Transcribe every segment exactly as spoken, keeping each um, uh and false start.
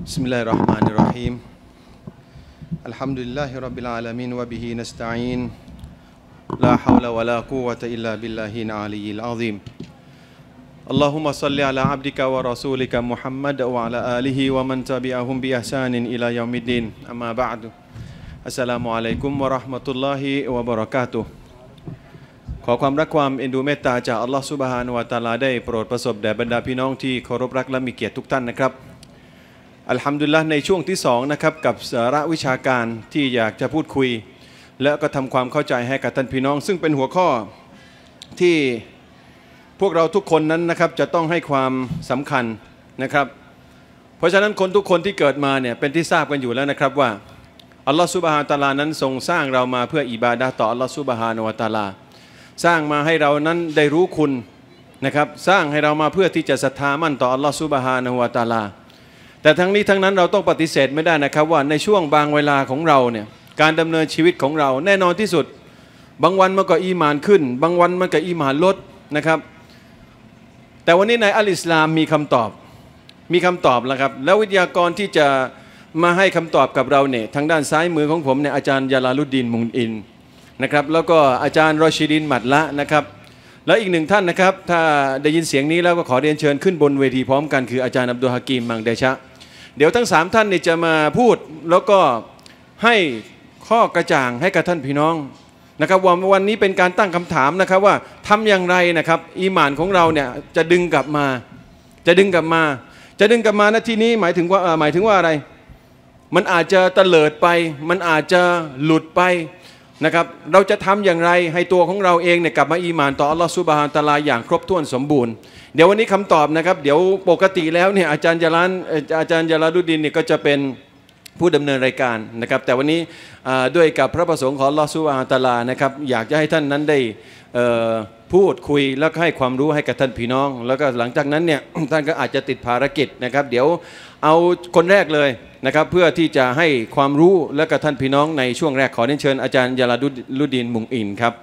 بسم الله الرحمن الرحيم الحمد لله رب العالمين وبه نستعين لا حول ولا قوة إلا بالله العلي العظيم اللهم صل على عبدك ورسولك محمد وعلى آله ومن تبعهم بإحسان إلى يوم الدين أما بعد السلام عليكم ورحمة الله وبركاتهขอความรักความเอ็นดูเมตตาจากอัลลอฮฺซุบฮานะฮูวะตะอาลาได้โปรดประสบแด่บรรดาพี่น้องที่เคารพรักและมีเกียรติทุกท่านนะครับอัลฮัมดุลิลละห์ในช่วงที่สองนะครับกับสาระวิชาการที่อยากจะพูดคุยและก็ทำความเข้าใจให้กับท่านพี่น้องซึ่งเป็นหัวข้อที่พวกเราทุกคนนั้นนะครับจะต้องให้ความสำคัญนะครับเพราะฉะนั้นคนทุกคนที่เกิดมาเนี่ยเป็นที่ทราบกันอยู่แล้วนะครับว่าอัลลอฮฺซุบฮานะฮูวะตะอาลานั้นทรงสร้างเรามาเพื่ออิบาดะห์ต่ออัลลอฮฺซุบฮานะฮูวะตะอาลาสร้างมาให้เรานั้นได้รู้คุณนะครับสร้างให้เรามาเพื่อที่จะศรัทธามั่นต่ออัลลอฮฺซุบฮานะฮูวะตะอาลาแต่ทั้งนี้ทั้งนั้นเราต้องปฏิเสธไม่ได้นะครับว่าในช่วงบางเวลาของเราเนี่ยการดำเนินชีวิตของเราแน่นอนที่สุดบางวันมันก็อีหม่านขึ้นบางวันมันก็อีหม่านลดนะครับแต่วันนี้ในอัลอิสลามมีคำตอบมีคำตอบแล้วครับแล้ววิทยากรที่จะมาให้คำตอบกับเราเนี่ยทางด้านซ้ายมือของผมเนี่ยอาจารย์ยาลาลุดดีนมุงอินนะครับแล้วก็อาจารย์รอชิดินหมัดละนะครับแล้วอีกหนึ่งท่านนะครับถ้าได้ยินเสียงนี้แล้วก็ขอเรียนเชิญขึ้นบนเวทีพร้อมกันคืออาจารย์อับดุลฮะกีมมังเดชะเดี๋ยวทั้งสามท่านนี่จะมาพูดแล้วก็ให้ข้อกระจ่างให้กับท่านพี่น้องนะครับว่าวันนี้เป็นการตั้งคำถามนะครับว่าทำอย่างไรนะครับอีหม่านของเราเนี่ยจะดึงกลับมาจะดึงกลับมาจะดึงกลับมาณที่นี้หมายถึงว่าหมายถึงว่าอะไรมันอาจจะเตลิดไปมันอาจจะหลุดไปนะครับเราจะทำอย่างไรให้ตัวของเราเองเนี่ยกลับมาอีหม่านต่ออัลลอฮฺซุบฮานะฮูวะตะอาลาอย่างครบถ้วนสมบูรณ์เดี๋ยววันนี้คำตอบนะครับเดี๋ยวปกติแล้วเนี่ยอาจารย์ยาลานอาจารย์ยาลาลุดดีนเนี่ยก็จะเป็นผู้ดำเนินรายการนะครับแต่วันนี้ด้วยกับพระประสงค์ของอัลลอฮฺซุบฮานะฮูวะตะอาลานะครับอยากจะให้ท่านนั้นได้พูดคุยแล้วก็ให้ความรู้ให้กับท่านพี่น้องแล้วก็หลังจากนั้นเนี่ยท่านก็อาจจะติดภารกิจนะครับเดี๋ยวเอาคนแรกเลยนะครับเพื่อที่จะให้ความรู้และกับท่านพี่น้องในช่วงแรกขอเรียนเชิญอาจารย์ยาลาลุดดีนมุงอินครับ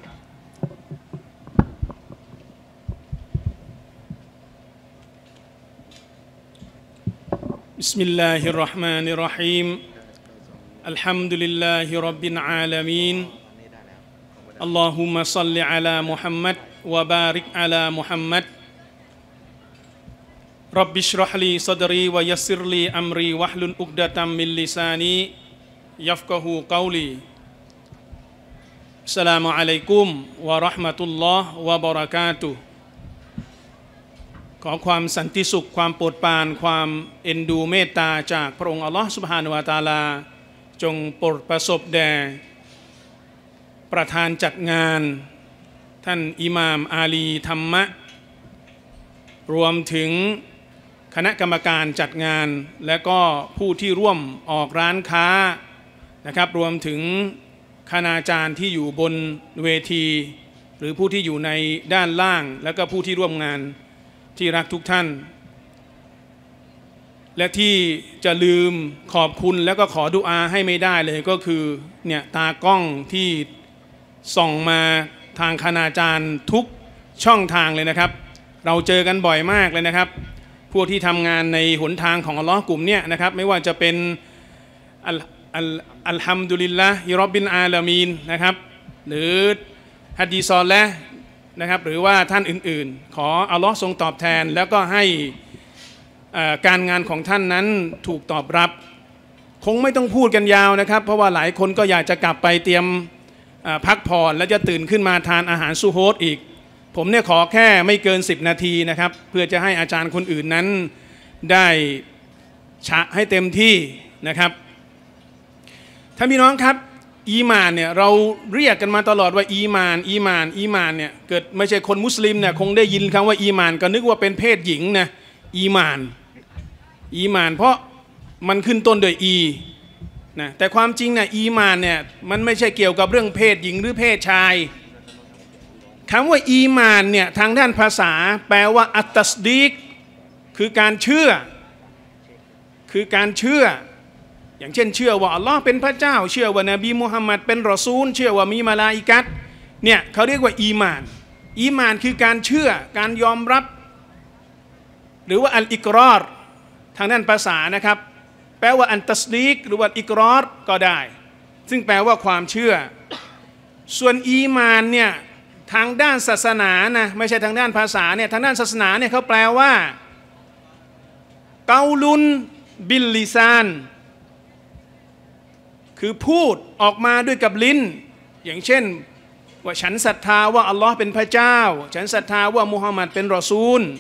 บิสมิลลาฮิรเราะห์มานิรเราะฮีมอัลฮัมดุลิลลาฮิร็อบบิลอาลามีนอัลลอฮุมมะศ็อลลิอะลามุฮัมมัดวะบาริกอะลามุฮัมมัดร็อบบิชเราะห์ลีศอดรีวะยัสซิรลีอัมรีวะฮลุลอุกดะตัมมินลิซานียัฟกะฮูกอลีอัสสลามุอะลัยกุมวะเราะห์มะตุลลอฮ์วะบะเราะกาตุฮ์ขอความสันติสุขความโปรดปรานความเอ็นดูเมตตาจากพระองค์อัลลอฮฺซุบฮานะฮูวะตะอาลาจงโปรดประสบแด่ประธานจัดงานท่านอิหม่ามอาลีธรรมะรวมถึงคณะกรรมการจัดงานและก็ผู้ที่ร่วมออกร้านค้านะครับรวมถึงคณาจารย์ที่อยู่บนเวทีหรือผู้ที่อยู่ในด้านล่างและก็ผู้ที่ร่วมงานที่รักทุกท่านและที่จะลืมขอบคุณแล้วก็ขอดุอาให้ไม่ได้เลยก็คือเนี่ยตากล้องที่ส่องมาทางคณาจารย์ทุกช่องทางเลยนะครับเราเจอกันบ่อยมากเลยนะครับพวกที่ทำงานในหนทางของอัลลอฮ์กลุ่มเนี่ยนะครับไม่ว่าจะเป็นอัลอัลอัลฮัมดุลิลลาฮิร็อบบิลอาลามีนนะครับหรือฮัดดีซอลและนะครับหรือว่าท่านอื่นๆขออัลลอฮ์ทรงตอบแทนแล้วก็ให้การงานของท่านนั้นถูกตอบรับคงไม่ต้องพูดกันยาวนะครับเพราะว่าหลายคนก็อยากจะกลับไปเตรียมพักผ่อนและจะตื่นขึ้นมาทานอาหารซูโฮสอีกผมเนี่ยขอแค่ไม่เกินสิบนาทีนะครับเพื่อจะให้อาจารย์คนอื่นนั้นได้ฉะให้เต็มที่นะครับท่านพี่น้องครับอีมานเนี่ยเราเรียกกันมาตลอดว่าอีมานอีมานอีมานเนี่ยเกิดไม่ใช่คนมุสลิมเนี่ยคงได้ยินคำว่าอีมานก็นึกว่าเป็นเพศหญิงนะอีมานอีมานเพราะมันขึ้นต้นด้วยอีนะแต่ความจริงเนี่ยอีมานเนี่ยมันไม่ใช่เกี่ยวกับเรื่องเพศหญิงหรือเพศชายคำว่าอีมานเนี่ยทางด้านภาษาแปลว่าอัตตัสดีกคือการเชื่อคือการเชื่ออย่างเช่นเชื่อว่าอัลลอฮ์เป็นพระเจ้าเชื่อว่านบีมุฮัมมัดเป็นรอซูลเชื่อว่ามีมลาอิกัตเนี่ยเขาเรียกว่าอีมานอีมานคือการเชื่อการยอมรับหรือว่าอัลอิกรอรทางด้านภาษานะครับแปลว่าอันตัสดีกหรือว่าอิกรอรก็ได้ซึ่งแปลว่าความเชื่อส่วนอีมานเนี่ยทางด้านศาสนานะไม่ใช่ทางด้านภาษาเนี่ยทางด้านศาสนาเนี่ยเขาแปลว่าเกาลุนบิลลิซานคือพูดออกมาด้วยกับลิ้นอย่างเช่นว่าฉันศรัทธาว่าอัลลอฮ์เป็นพระเจ้าฉันศรัทธาว่ามุฮัมมัดเป็นรอซูล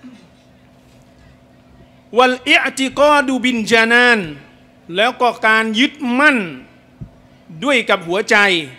วัลอิอติกอดูบินจานานแล้วก็การยึดมั่นด้วยกับหัวใจ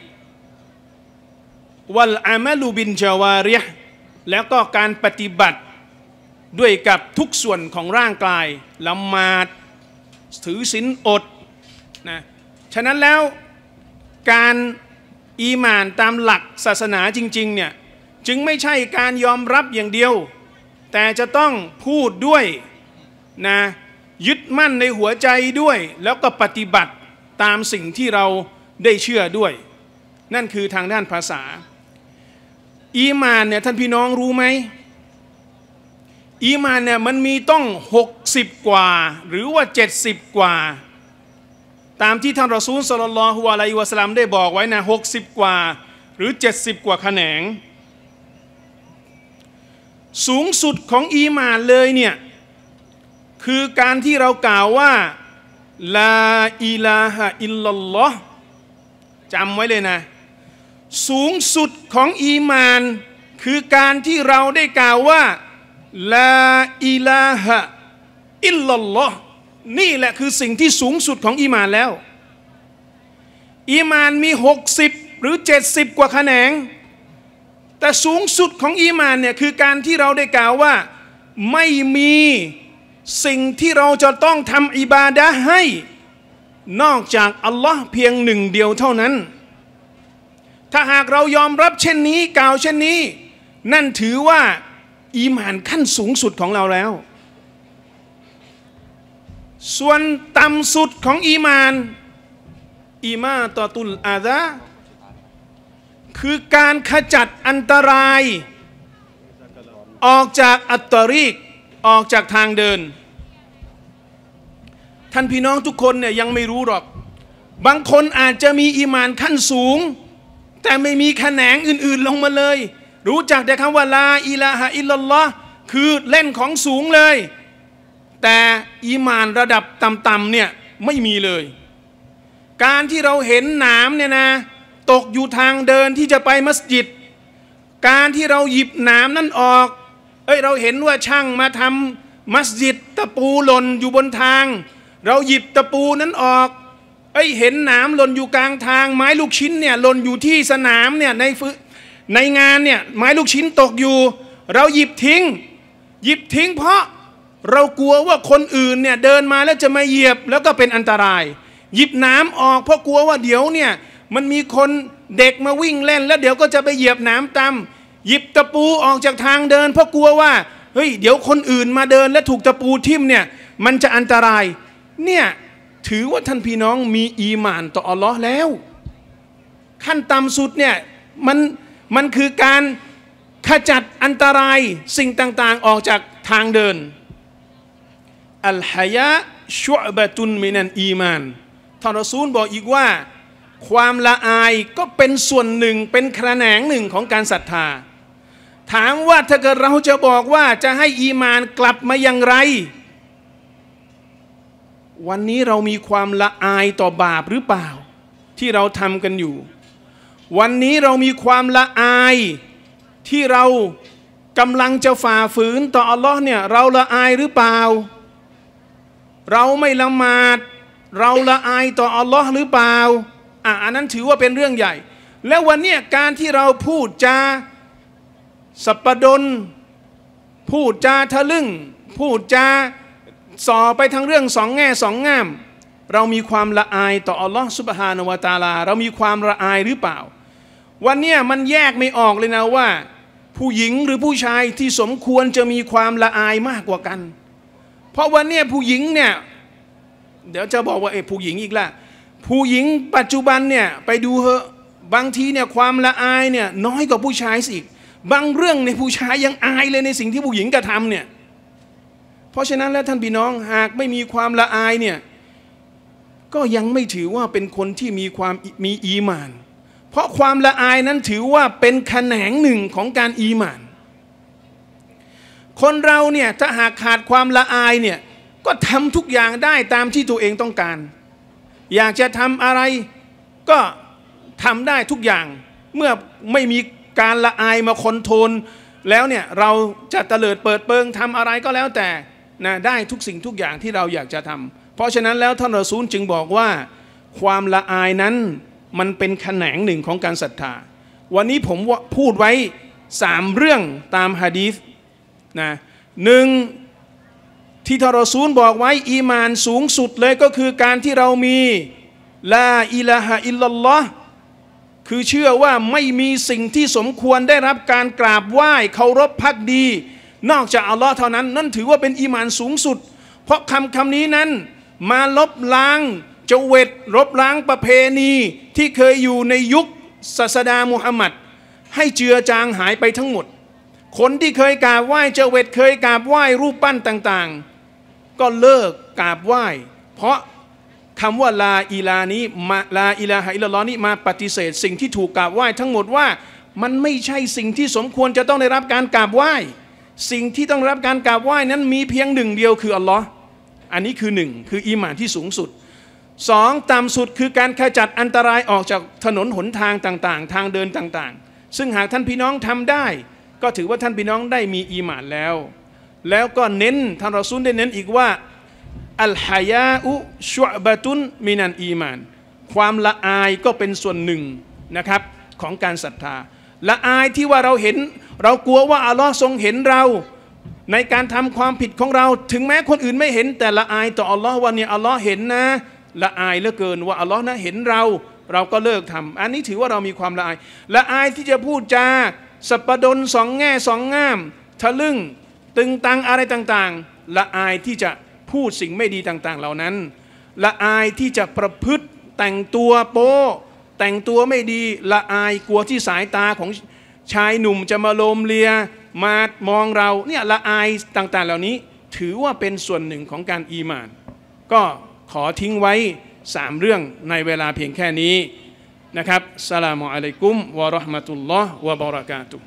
วัลอามัลูบินจาวาริฮ์แล้วก็การปฏิบัติด้วยกับทุกส่วนของร่างกายละหมาดถือศีลอดนะฉะนั้นแล้วการอีหม่านตามหลักศาสนาจริงๆเนี่ยจึงไม่ใช่การยอมรับอย่างเดียวแต่จะต้องพูดด้วยนะยึดมั่นในหัวใจด้วยแล้วก็ปฏิบัติตามสิ่งที่เราได้เชื่อด้วยนั่นคือทางด้านภาษาอีหม่านเนี่ยท่านพี่น้องรู้ไหมอีหม่านเนี่ยมันมีต้องหกสิบกว่าหรือว่าเจ็ดสิบกว่าตามที่ท่านรอซูลศ็อลลัลลอฮุอะลัยฮิวะซัลลัมได้บอกไว้นะหกสิบกว่าหรือเจ็ดสิบกว่าแขนงสูงสุดของอีหม่านเลยเนี่ยคือการที่เรากล่าวว่าลาอิลาฮะอิลลัลลอฮ์จำไว้เลยนะสูงสุดของอีหม่านคือการที่เราได้กล่าวว่าลาอิลาฮะอิลลัลลอฮ์นี่แหละคือสิ่งที่สูงสุดของอีหม่านแล้วอีหม่านมีหกสิบหรือเจ็ดสิบกว่าแขนงแต่สูงสุดของอีหม่านเนี่ยคือการที่เราได้กล่าวว่าไม่มีสิ่งที่เราจะต้องทำอิบาดะห์ให้นอกจากอัลลอฮ์เพียงหนึ่งเดียวเท่านั้นถ้าหากเรายอมรับเช่นนี้กล่าวเช่นนี้นั่นถือว่าอีหม่านขั้นสูงสุดของเราแล้วส่วนต่ำสุดของอีหม่านอีมาตอตุลอาซาคือการขจัดอันตรายออกจากอัตตอรีกออกจากทางเดินท่านพี่น้องทุกคนเนี่ยยังไม่รู้หรอกบางคนอาจจะมีอีหม่านขั้นสูงแต่ไม่มีแขนงอื่นๆลงมาเลยรู้จักแต่คำว่าลาอิลาฮะอิลลัลลอฮ์คือเล่นของสูงเลยแต่อีหม่านระดับต่ำๆเนี่ยไม่มีเลยการที่เราเห็นหนามเนี่ยนะตกอยู่ทางเดินที่จะไปมัสยิดการที่เราหยิบหนามนั่นออกเอ้ยเราเห็นว่าช่างมาทำมัสยิดตะปูหล่นอยู่บนทางเราหยิบตะปูนั้นออกเอ้ยเห็นหนามหล่นอยู่กลางทางไม้ลูกชิ้นเนี่ยหล่นอยู่ที่สนามเนี่ยในในงานเนี่ยไม้ลูกชิ้นตกอยู่เราหยิบทิ้งหยิบทิ้งเพราะเรากลัวว่าคนอื่นเนี่ยเดินมาแล้วจะมาเหยียบแล้วก็เป็นอันตรายหยิบน้ำออกเพราะกลัวว่าเดี๋ยวเนี่ยมันมีคนเด็กมาวิ่งเล่นแล้วเดี๋ยวก็จะไปเหยียบน้ำตามหยิบตะปูออกจากทางเดินเพราะกลัวว่าเฮ้ยเดี๋ยวคนอื่นมาเดินและถูกตะปูทิ่มเนี่ยมันจะอันตรายเนี่ยถือว่าท่านพี่น้องมีอีหม่านต่ออัลลอฮ์แล้วขั้นต่ำสุดเนี่ยมันมันคือการขจัดอันตรายสิ่งต่างๆออกจากทางเดินอัลฮายะชุอบะตุนมินันอีมานท่านรอซูลบอกอีกว่าความละอายก็เป็นส่วนหนึ่งเป็นแขนงหนึ่งของการศรัทธาถามว่าถ้าเกิดเราจะบอกว่าจะให้อีมานกลับมาอย่างไรวันนี้เรามีความละอายต่อบาปหรือเปล่าที่เราทำกันอยู่วันนี้เรามีความละอายที่เรากำลังจะฝ่าฝืนต่ออัลลอฮ์เนี่ยเราละอายหรือเปล่าเราไม่ละหมาดเราละอายต่ออัลลอฮ์หรือเปล่าอ่ะอันนั้นถือว่าเป็นเรื่องใหญ่แล้ววันนี้การที่เราพูดจาสัปปดนพูดจาทะลึ่งพูดจาส่อไปทั้งเรื่องสองแง่สองงามเรามีความละอายต่ออัลลอฮ์ซุบฮานะฮูวะตะอาลาเรามีความละอายหรือเปล่าวันนี้มันแยกไม่ออกเลยนะว่าผู้หญิงหรือผู้ชายที่สมควรจะมีความละอายมากกว่ากันเพราะวันนี้ผู้หญิงเนี่ยเดี๋ยวจะบอกว่าเออผู้หญิงอีกละผู้หญิงปัจจุบันเนี่ยไปดูเหอะบางทีเนี่ยความละอายเนี่ยน้อยกว่าผู้ชายสิบางเรื่องในผู้ชายยังอายเลยในสิ่งที่ผู้หญิงกระทำเนี่ยเพราะฉะนั้นแล้วท่านพี่น้องหากไม่มีความละอายเนี่ยก็ยังไม่ถือว่าเป็นคนที่มีความมีอีหม่านเพราะความละอายนั้นถือว่าเป็นแขนงหนึ่งของการอีหม่านคนเราเนี่ยถ้าหากขาดความละอายเนี่ยก็ทำทุกอย่างได้ตามที่ตัวเองต้องการอยากจะทำอะไรก็ทำได้ทุกอย่างเมื่อไม่มีการละอายมาคอนโทรลแล้วเนี่ยเราจะเตลิดเปิดเปิงทำอะไรก็แล้วแต่นะได้ทุกสิ่งทุกอย่างที่เราอยากจะทำเพราะฉะนั้นแล้วท่านรอซูลจึงบอกว่าความละอายนั้นมันเป็นแขนงหนึ่งของการศรัทธาวันนี้ผมพูดไว้สามเรื่องตามหะดีษนะหนึ่งที่ท่านรอซูลบอกไว้อีมานสูงสุดเลยก็คือการที่เรามีลาอิลาฮะอิลลัลลอฮ์คือเชื่อว่าไม่มีสิ่งที่สมควรได้รับการกราบไหว้เคารพภักดีนอกจากอัลลอฮ์เท่านั้นนั่นถือว่าเป็นอีมานสูงสุดเพราะคำคำนี้นั้นมาลบล้างเจเวตลบล้างประเพณีที่เคยอยู่ในยุคศาสดามุฮัมมัดให้เจือจางหายไปทั้งหมดคนที่เคยกราบไหว้เจเวตเคยกราบไหว้รูปปั้นต่างๆก็เลิกกราบไหว้เพราะคำว่าลาอิลานี้มาลาอิลาฮะอิลลัลลอฮ์นี้มาปฏิเสธสิ่งที่ถูกกราบไหว้ทั้งหมดว่ามันไม่ใช่สิ่งที่สมควรจะต้องได้รับการกราบไหว้สิ่งที่ต้องรับการกราบไหว้นั้นมีเพียงหนึ่งเดียวคืออัลลอฮ์อันนี้คือหนึ่งคืออีหม่านที่สูงสุดสองต่ำสุดคือการขจัดอันตรายออกจากถนนหนทางต่างๆทางเดินต่างๆซึ่งหากท่านพี่น้องทำได้ก็ถือว่าท่านพี่น้องได้มีอีหม่านแล้วแล้วก็เน้นท่านรอซูลได้เน้นอีกว่าอัลฮายาอุชุบะตุนมินันอีมานความละอายก็เป็นส่วนหนึ่งนะครับของการศรัทธาละอายที่ว่าเราเห็นเรากลัวว่าอัลลอฮ์ทรงเห็นเราในการทำความผิดของเราถึงแม้คนอื่นไม่เห็นแต่ละอายต่ออัลลอฮ์ว่าเนี่ยอัลลอฮ์เห็นนะละอายเหลือเกินว่าอัลลอฮ์นะเห็นเราเราก็เลิกทำอันนี้ถือว่าเรามีความละอายละอายที่จะพูดจาสัปดนสองแง่สองง่ามทะลึ่งตึงตังอะไรต่างๆละอายที่จะพูดสิ่งไม่ดีต่างๆเหล่านั้นละอายที่จะประพฤติแต่งตัวโป๊แต่งตัวไม่ดีละอายกลัวที่สายตาของชายหนุ่มจะมาโลมเลียมามองเราเนี่ยละอายต่างๆเหล่านี้ถือว่าเป็นส่วนหนึ่งของการอีหม่านก็ขอทิ้งไว้สามเรื่องในเวลาเพียงแค่นี้นะครับสลามุอะลัยกุมวะเราะห์มะตุลลอฮ์วะบะเราะกาตุฮ์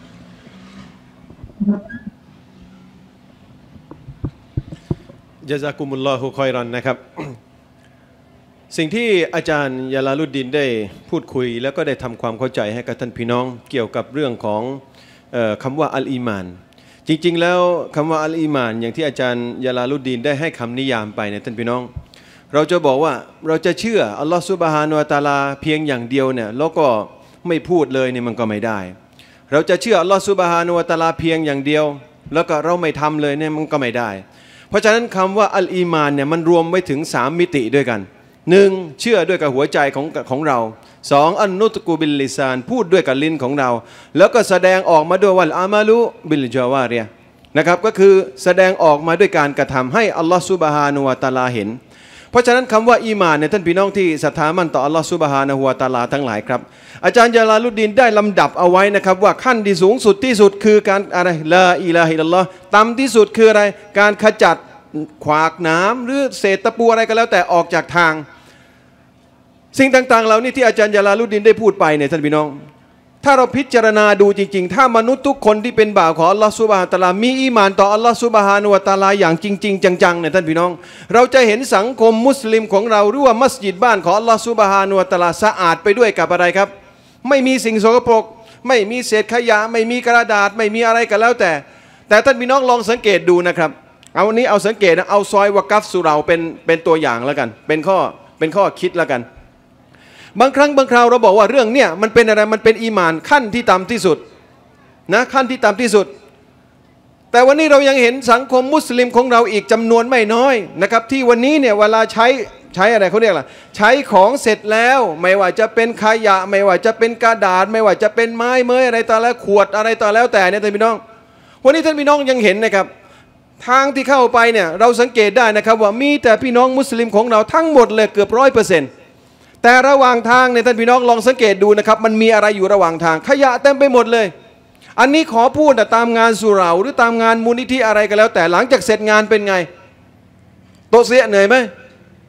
ญะซากุมุลลอฮุคอยรันนะครับ สิ่งที่อาจารย์ยาลาลุดดินได้พูดคุยแล้วก็ได้ทำความเข้าใจให้กับท่านพี่น้องเกี่ยวกับเรื่องของเอ่อคำว่าอัลอีมานจริงๆแล้วคำว่าอัลอีมานอย่างที่อาจารย์ยาลาลุดดินได้ให้คำนิยามไปเนี่ยท่านพี่น้องเราจะบอกว่าเราจะเชื่ออัลลอฮฺซุบฮานะฮูวะตะอาลาเพียงอย่างเดียวเนี่ยแล้วก็ไม่พูดเลยเนี่ยมันก็ไม่ได้เราจะเชื่ออัลลอฮฺซุบฮานะฮูวะตะอาลาเพียงอย่างเดียวแล้วก็เราไม่ทำเลยเนี่ยมันก็ไม่ได้เพราะฉะนั้นคำว่าอัลอีมานเนี่ยมันรวมไว้ถึงสามมิติด้วยกันหนึ่งเชื่อด้วยกับหัวใจของของเราสองอันนุตกูบิลลิซานพูดด้วยกับลิ้นของเราแล้วก็แสดงออกมาด้วยว่าอามาลุบิลจาวาเรียนะครับก็คือแสดงออกมาด้วยการกระทำให้อัลลอฮฺซุบฮานะฮูวะตะอาลาเห็นเพราะฉะนั้นคำว่าอีมานเนี่ยท่านพี่น้องที่ศรัทธามั่นต่ออัลลอฮฺซุบฮานะฮูวะตะอาลาทั้งหลายครับอาจารย์ยาลาลุดดินได้ลำดับเอาไว้นะครับว่าขั้นที่สูงสุดที่สุดคือการอะไรลาอิลาฮะอิลลัลลอฮ์ต่ำที่สุดคืออะไรการขจัดขวากน้ำหรือเศษตะปูอะไรก็แล้วแต่ออกจากทางสิ่งต่างๆเหล่านี้ที่อาจารย์ยาลาลุดดินได้พูดไปเนี่ยท่านพี่น้องถ้าเราพิจารณาดูจริงๆถ้ามนุษย์ทุกคนที่เป็นบ่าวของอัลลอฮฺซุบฮานะฮูวะตะอาลามีอีหม่านต่ออัลลอฮฺซุบฮานะฮูวะตะอาลาอย่างจริงๆจังๆเนี่ยท่านพี่น้องเราจะเห็นสังคมมุสลิมของเราหรือว่ามัสยิดบ้านของอัลลอฮฺซุบฮานะฮูวะตะอาลาสะอาดไปด้วยกับอะไรครับไม่มีสิ่งสกปรกไม่มีเศษขยะไม่มีกระดาษไม่มีอะไรก็แล้วแต่แต่ท่านพี่น้องลองสังเกตดูนะครับเอาวันนี้เอาสังเกตนะเอาซอยวะกัฟสุเราเป็นเป็นตัวอย่างแล้วกันเป็นข้อเป็นข้อคิดแล้วกันบางครั้งบางคราวเราบอกว่าเรื่องเนี้ยมันเป็นอะไรมันเป็นอีหม่านขั้นที่ต่ำที่สุดนะขั้นที่ต่ำที่สุดแต่วันนี้เรายังเห็นสังคมมุสลิมของเราอีกจำนวนไม่น้อยนะครับที่วันนี้เนี่ยเวลาใช้ใช้อะไรเขาเรียกอะไรใช้ของเสร็จแล้วไม่ว่าจะเป็นขยะไม่ว่าจะเป็นกระดาษไม่ว่าจะเป็นไม้เมยอะไรต่อแล้วขวดอะไรต่อแล้วแต่เนี่ยท่านพี่น้องวันนี้ท่านพี่น้องยังเห็นนะครับทางที่เข้าไปเนี่ยเราสังเกตได้นะครับว่ามีแต่พี่น้องมุสลิมของเราทั้งหมดเลยเกือบร้อยเปอร์เซ็นต์แต่ระหว่างทางเนี่ยท่านพี่น้องลองสังเกตดูนะครับมันมีอะไรอยู่ระหว่างทางขยะเต็มไปหมดเลยอันนี้ขอพูดนะตามงานสุเหร่าหรือตามงานมูลนิธิอะไรก็แล้วแต่หลังจากเสร็จงานเป็นไงโต๊ะเสียเหนื่อยไหม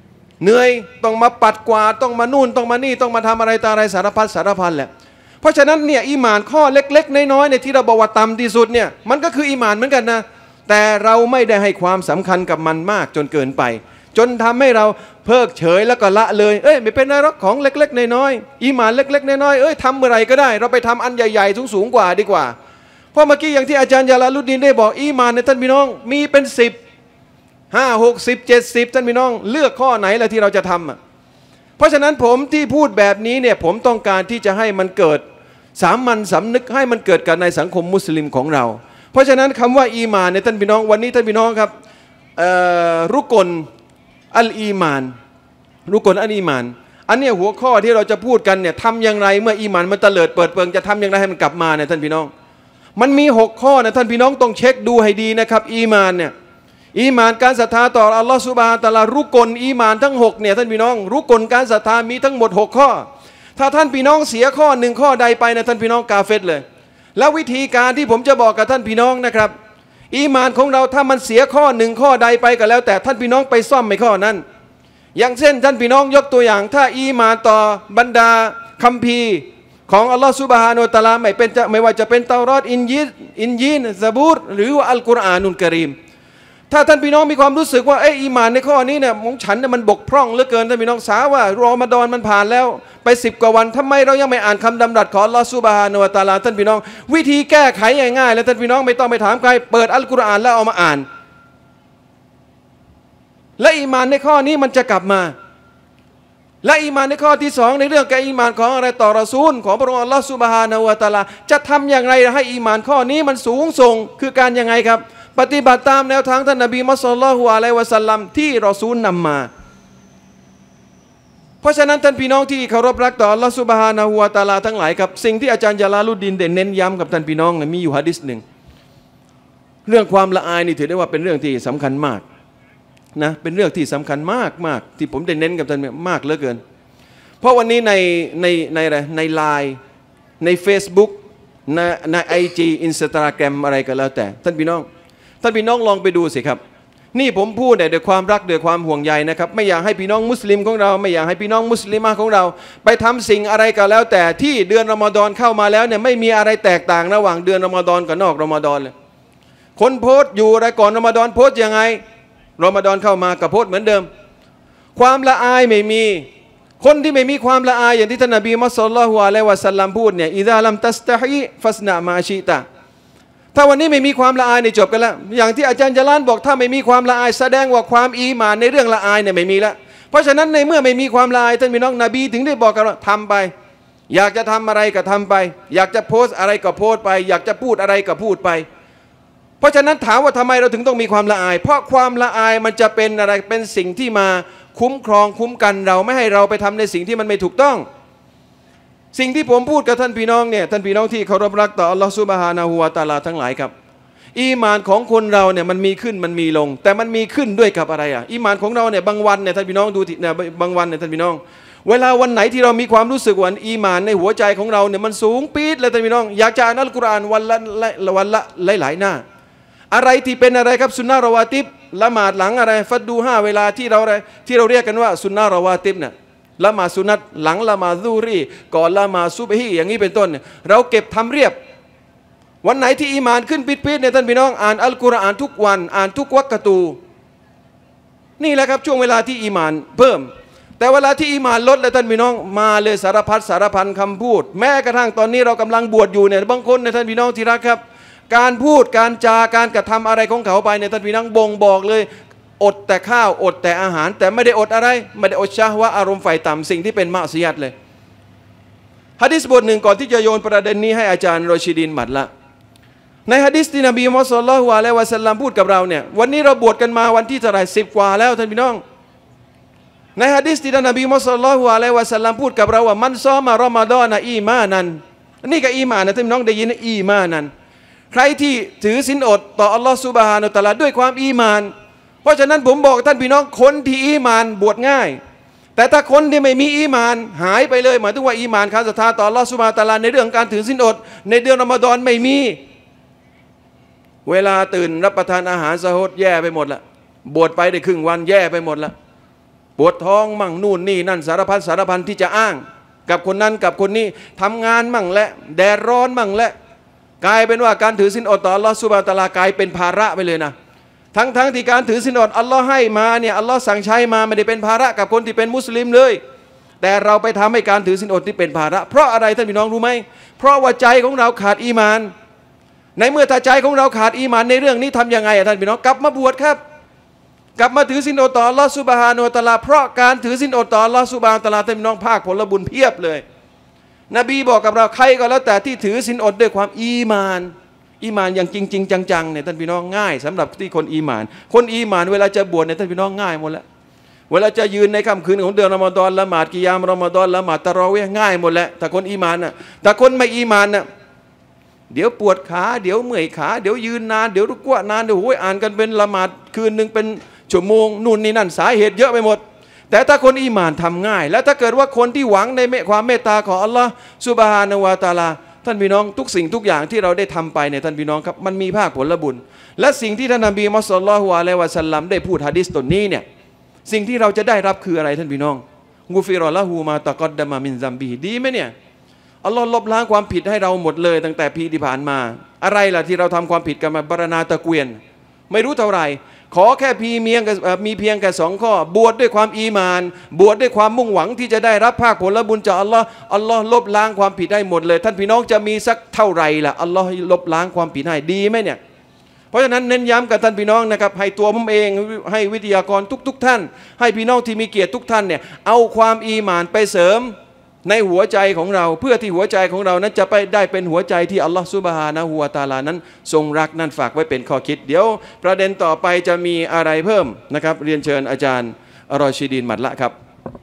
เหนื่อยต้องมาปัดกวาดต้องมานู่นต้องมานี่ต้องมาทำอะไรตาอะไรสารพัดสารพันแหละเพราะฉะนั้นเนี่ยอีหม่านข้อเล็กๆน้อยๆเนี่ยที่เราบอกว่าต่ำที่สุดเนี่ยมันก็คืออีหม่านเหมือนกันนะแต่เราไม่ได้ให้ความสำคัญกับมันมากจนเกินไปจนทำให้เราเพิกเฉยแล้วก็ละเลยเอ้ยไม่เป็นไรหรอกของเล็กๆน้อยๆอีหม่านเล็กๆน้อยๆเอ้ยทำเมื่อไรก็ได้เราไปทำอันใหญ่ๆสูงๆกว่าดีกว่าเพราะเมื่อกี้อย่างที่อาจารย์ยาลาลุดดีนได้บอกอีหม่านในท่านพี่น้องมีเป็นสิบห้าหกสิบเจ็ดสิบท่านพี่น้องเลือกข้อไหนละที่เราจะทำอ่ะเพราะฉะนั้นผมที่พูดแบบนี้เนี่ยผมต้องการที่จะให้มันเกิดสามัญสำนึกให้มันเกิดกันในสังคมมุสลิมของเราเพราะฉะนั้นคำว่าอีหม่านเนี่ยท่านพี่น้องวันนี้ท่านพี่น้องครับรุกลอัลอีมานรุกลอัลอีมานอันนี้หัวข้อที่เราจะพูดกันเนี่ยทำอย่างไรเมื่ออีหม่านมันเตลิดเปิดเปิงจะทำอย่างไรให้มันกลับมาเนี่ยท่านพี่น้องมันมีหกข้อนะท่านพี่น้องต้องเช็คดูให้ดีนะครับอีหม่านเนี่ยอีหม่านการศรัทธาต่ออัลลอฮฺซุบฮานะฮูวะตะอาลารุกลอีหม่านทั้งหกเนี่ยท่านพี่น้องรุกลการศรัทธามีทั้งหมดหกข้อถ้าท่านพี่น้องเสียข้อหนึ่งข้อใดไปนะท่านพี่น้องกาเฟรเลยแล้ววิธีการที่ผมจะบอกกับท่านพี่น้องนะครับอีหม่านของเราถ้ามันเสียข้อหนึ่งข้อใดไปก็แล้วแต่ท่านพี่น้องไปซ่อมในข้อนั้นอย่างเช่นท่านพี่น้องยกตัวอย่างถ้าอีหม่านต่อบรรดาคัมภีร์ของอัลลอฮฺซุบฮานะฮูวะตะอาลาไม่เป็นไม่ว่าจะเป็นเตารอดอินยีลอินยีนซะบูรหรือว่าอัลกุรอานุลกะรีมถ้าท่านพี่น้องมีความรู้สึกว่าเอออีหม่านในข้อนี้เนี่ยของฉันเนี่ยมันบกพร่องเหลือเกินท่านพี่น้องสาว่ารอมฎอนมันผ่านแล้วไปสิบกว่าวันทำไมเรายังไม่อ่านคำดำรัสของอัลลอฮฺซุบฮานะฮูวะตะอาลาท่านพี่น้องวิธีแก้ไขง่ายๆแล้วท่านพี่น้องไม่ต้องไปถามใครเปิดอัลกุรอานแล้วเอามาอ่านและอีหม่านในข้อนี้มันจะกลับมาและอีหม่านในข้อที่สองในเรื่องการอีหม่านของอะไรต่อรอซูลของพระองค์อัลลอฮฺซุบฮานะฮูวะตะอาลาจะทำอย่างไรให้อีหม่านข้อนี้มันสูงส่งคือการยังไงครับปฏิบัติตามแนวทางท่านนบีมุฮัมมัด ศ็อลลัลลอฮุอะลัยฮิวะซัลลัมที่รอซูลนำมาเพราะฉะนั้นท่านพี่น้องที่เคารพรักต่ออัลลอฮฺซุบฮานะฮูวะตะอาลาทั้งหลายครับสิ่งที่อาจารย์ญะลาลุดดีนได้เน้นย้ำกับท่านพี่น้องมีอยู่หะดีษหนึ่งเรื่องความละอายนี่ถือได้ว่าเป็นเรื่องที่สำคัญมากนะเป็นเรื่องที่สำคัญมากมากที่ผมได้เน้นกับท่านมากเหลือเกินเพราะวันนี้ในในในอะไรในไลน์ใน Facebook ในในไอจีอินสตาแกรมอะไรก็แล้วแต่ท่านพี่น้องท่านพี่น้องลองไปดูสิครับนี่ผมพูดด้วยความรักด้วยความห่วงใยนะครับไม่อยากให้พี่น้องมุสลิมของเราไม่อยากให้พี่น้องมุสลิมของเราไปทำสิ่งอะไรก็แล้วแต่ที่เดือนรอมฎอนเข้ามาแล้วเนี่ยไม่มีอะไรแตกต่างระหว่างเดือนรอมฎอนกับนอกรอมฎอนเลยคนโพสต์อยู่อะไรก่อนรอมฎอนโพสต์ยังไงรอมฎอนเข้ามากับโพสต์เหมือนเดิมความละอายไม่มีคนที่ไม่มีความละอายอย่างที่ท่านนบีมุฮัมมัด ศ็อลลัลลอฮุอะลัยฮิวะซัลลัมพูดเนี่ยอิซาลัมตัสตะฮีฟัสนะมาชิตะถ้าวันนี้ไม่มีความละอายเนี่ยจบกันแล้วอย่างที่อาจารย์จลานบอกถ้าไม่มีความละอายแสดงว่าความอีหม่านในเรื่องละอายเนี่ยไม่มีแล้วเพราะฉะนั้นในเมื่อไม่มีความละอายท่านพี่น้องนบีถึงได้บอกกันว่าทำไปอยากจะทำอะไรก็ทำไปอยากจะโพสอะไรก็โพสไปอยากจะพูดอะไรก็พูดไปเพราะฉะนั้นถามว่าทำไมเราถึงต้องมีความละอายเพราะความละอายมันจะเป็นอะไรเป็นสิ่งที่มาคุ้มครองคุ้มกันเราไม่ให้เราไปทำในสิ่งที่มันไม่ถูกต้องสิ่งที่ผมพูดกับท่านพี่น้องเนี่ยท่านพี่น้องที่เคารพรักต่ออัลลอฮฺซุบฮานะฮูวะตะอาลาทั้งหลายครับอีหม่านของคนเราเนี่ยมันมีขึ้นมันมีลงแต่มันมีขึ้นด้วยกับอะไรอ่ะอีหม่านของเราเนี่ยบางวันเนี่ยท่านพี่น้องดูทีเนี่ยบางวันเนี่ยท่านพี่น้องเวลาวันไหนที่เรามีความรู้สึกว่าอีหม่านในหัวใจของเราเนี่ยมันสูงปี๊ดเลยท่านพี่น้องอยากจะอ่านอัลกุรอานวันละวันละหลายๆหน้าอะไรที่เป็นอะไรครับสุนนะรอวาติบละหมาดหลังอะไรฟัดดูห้าเวลาที่เราอะไรที่เราเรียกกันว่าสุนนะรอวาติบเนี่ยละหมาดสุนัตหลังละหมาดซูรีก่อนละหมาดซุบฮีอย่างนี้เป็นต้นเนี่ยเราเก็บทำเรียบวันไหนที่อีหม่านขึ้นปิดๆเนี่ยท่านพี่น้องอ่านอัลกุรอานทุกวันอ่านทุกวักตูนี่แหละครับช่วงเวลาที่อีหม่านเพิ่มแต่เวลาที่อีหม่านลดเลยท่านพี่น้องมาเลยสารพัดสารพันคำพูดแม้กระทั่งตอนนี้เรากำลังบวชอยู่เนี่ยบางคนเนี่ยท่านพี่น้องที่รักครับการพูดการจาการกระทำอะไรของเขาไปเนี่ยท่านพี่น้องบ่งบอกเลยอดแต่ข้าวอดแต่อาหารแต่ไม่ได้อดอะไรไม่ได้อดชะฮวะอารมณ์ไฟต่ำสิ่งที่เป็นมะซิยัตเลยหะดีษบทหนึ่งก่อนที่จะโยนประเด็นนี้ให้อาจารย์รอชิดินหมัดละในหะดีษที่นบีมุฮัมมัด ศ็อลลัลลอฮุอะลัยฮิวะซัลลัมพูดกับเราเนี่ยวันนี้เราบวชกันมาวันที่เท่าไหร่สิบกว่าแล้วท่านพี่น้องในหะดีษที่นบีมุฮัมมัด ศ็อลลัลลอฮุอะลัยฮิวะซัลลัมพูดกับเราว่ามันซอมารอมฎอนอีมานันนี่ก็อีมานนะท่านพี่น้องได้ยินอีมานันใครที่ถือศีลอดต่ออัลลอฮฺซุบฮานะฮูวะตะอาลาด้วยความอีมานเพราะฉะนั้นผมบอกท่านพี่น้องคนที่อีมานบวชง่ายแต่ถ้าคนที่ไม่มีอีมานหายไปเลยหมายถึงว่าอีมานขาดศรัทธาต่ออัลลอฮฺซุบฮานะฮูวะตะอาลาในเรื่องการถือศีลอดในเดือนรอมฎอนไม่มีเวลาตื่นรับประทานอาหารซะฮดแย่ไปหมดละบวชไปได้ครึ่งวันแย่ไปหมดละปวดท้องมั่งนู่นนี่นั่นสารพัดสารพันที่จะอ้างกับคนนั้นกับคนนี้ทำงานมั่งและแดดร้อนมั่งและกลายเป็นว่าการถือศีลอดต่ออัลลอฮฺซุบฮานะฮูวะตะอาลากลายเป็นภาระไปเลยนะทั้งๆ ท, ที่การถือศีลอดอัลลอฮ์ให้มาเนี่ยอัลลอฮ์สั่งใช้มาไม่ได้เป็นภาระกับคนที่เป็นมุสลิมเลยแต่เราไปทำให้การถือศีลอดที่เป็นภาระเพราะอะไรท่านพี่น้องรู้ไหมเพราะว่าใจของเราขาดอีมานในเมื่อถ้าใจของเราขาดอีมานในเรื่องนี้ทำยังไงท่านพี่น้องกลับมาบวชครับกลับมาถือศีลอดต่ออัลลอฮ์ซุบฮานะฮูวะตะอาลาเพราะการถือศีลอดต่ออัลลอฮ์ซุบฮานะฮูวะตะอาลาท่านพี่น้องภาคผลบุญเพียบเลยนบีบอกกับเราใครก็แล้วแต่ที่ถือศีลอดด้วยความอีมานอีมานอย่างจริงจริงจังๆเนี่ยท่านพี่น้องง่ายสำหรับที่คนอีมานคนอีมานเวลาจะบวชเนี่ยท่านพี่น้องง่ายหมดแล้วเวลาจะยืนในค่ำคืนของเดือนรอมฎอนละหมาดกิยามรอมฎอนละหมาดตะเราะเวห์ง่ายหมดแล้วแต่คนอีมานน่ะแต่คนไม่อีมานน่ะเดี๋ยวปวดขาเดี๋ยวเมื่อยขาเดี๋ยวยืนนานเดี๋ยวรุกวะนานเดี๋ยวโอ้ยอ่านกันเป็นละหมาดคืนนึงเป็นชั่วโมงนู่นนี่นั่นสาเหตุเยอะไปหมดแต่ถ้าคนอีมานทำง่ายแล้วถ้าเกิดว่าคนที่หวังในความเมตตาของอัลลอฮ์ซุบฮานะฮูวะตะอาลาท่านพี่น้องทุกสิ่งทุกอย่างที่เราได้ทำไปเนี่ยท่านพี่น้องครับมันมีภาคผลบุญและสิ่งที่ท่านนบีมุฮัมมัดศ็อลลัลลอฮุอะลัยฮิวะซัลลัมได้พูดหะดีษตนนี้เนี่ยสิ่งที่เราจะได้รับคืออะไรท่านพี่น้องกุฟิรอละฮูมาตะกัดดะมะมินซัมบิดีไหมเนี่ยอัลลอฮ์ลบล้างความผิดให้เราหมดเลยตั้งแต่ปีที่ผ่านมาอะไรล่ะที่เราทำความผิดกันมาบรณาตะเกวียนไม่รู้เท่าไหร่ขอแค่พีเมียงมีเพียงแค่สองข้อบวชด้วยความอีมานบวชด้วยความมุ่งหวังที่จะได้รับภาคผลบุญจากอัลลอฮ์อัลลอฮ์ลบล้างความผิดให้หมดเลยท่านพี่น้องจะมีสักเท่าไหร่ล่ะอัลลอฮ์ลบล้างความผิดให้ดีไหมเนี่ยเพราะฉะนั้นเน้นย้ำกับท่านพี่น้องนะครับให้ตัวผมเองให้วิทยากรทุกๆ ท่านให้พี่น้องที่มีเกียรติทุกท่านเนี่ยเอาความอีมานไปเสริมในหัวใจของเราเพื่อที่หัวใจของเรานั้นจะไปได้เป็นหัวใจที่อัลลอฮฺซุบฮานะฮูวะตะอาลานั้นทรงรักนั่นฝากไว้เป็นข้อคิดเดี๋ยวประเด็นต่อไปจะมีอะไรเพิ่มนะครับเรียนเชิญอาจารย์อัลรอชิดีนหมัดละครับ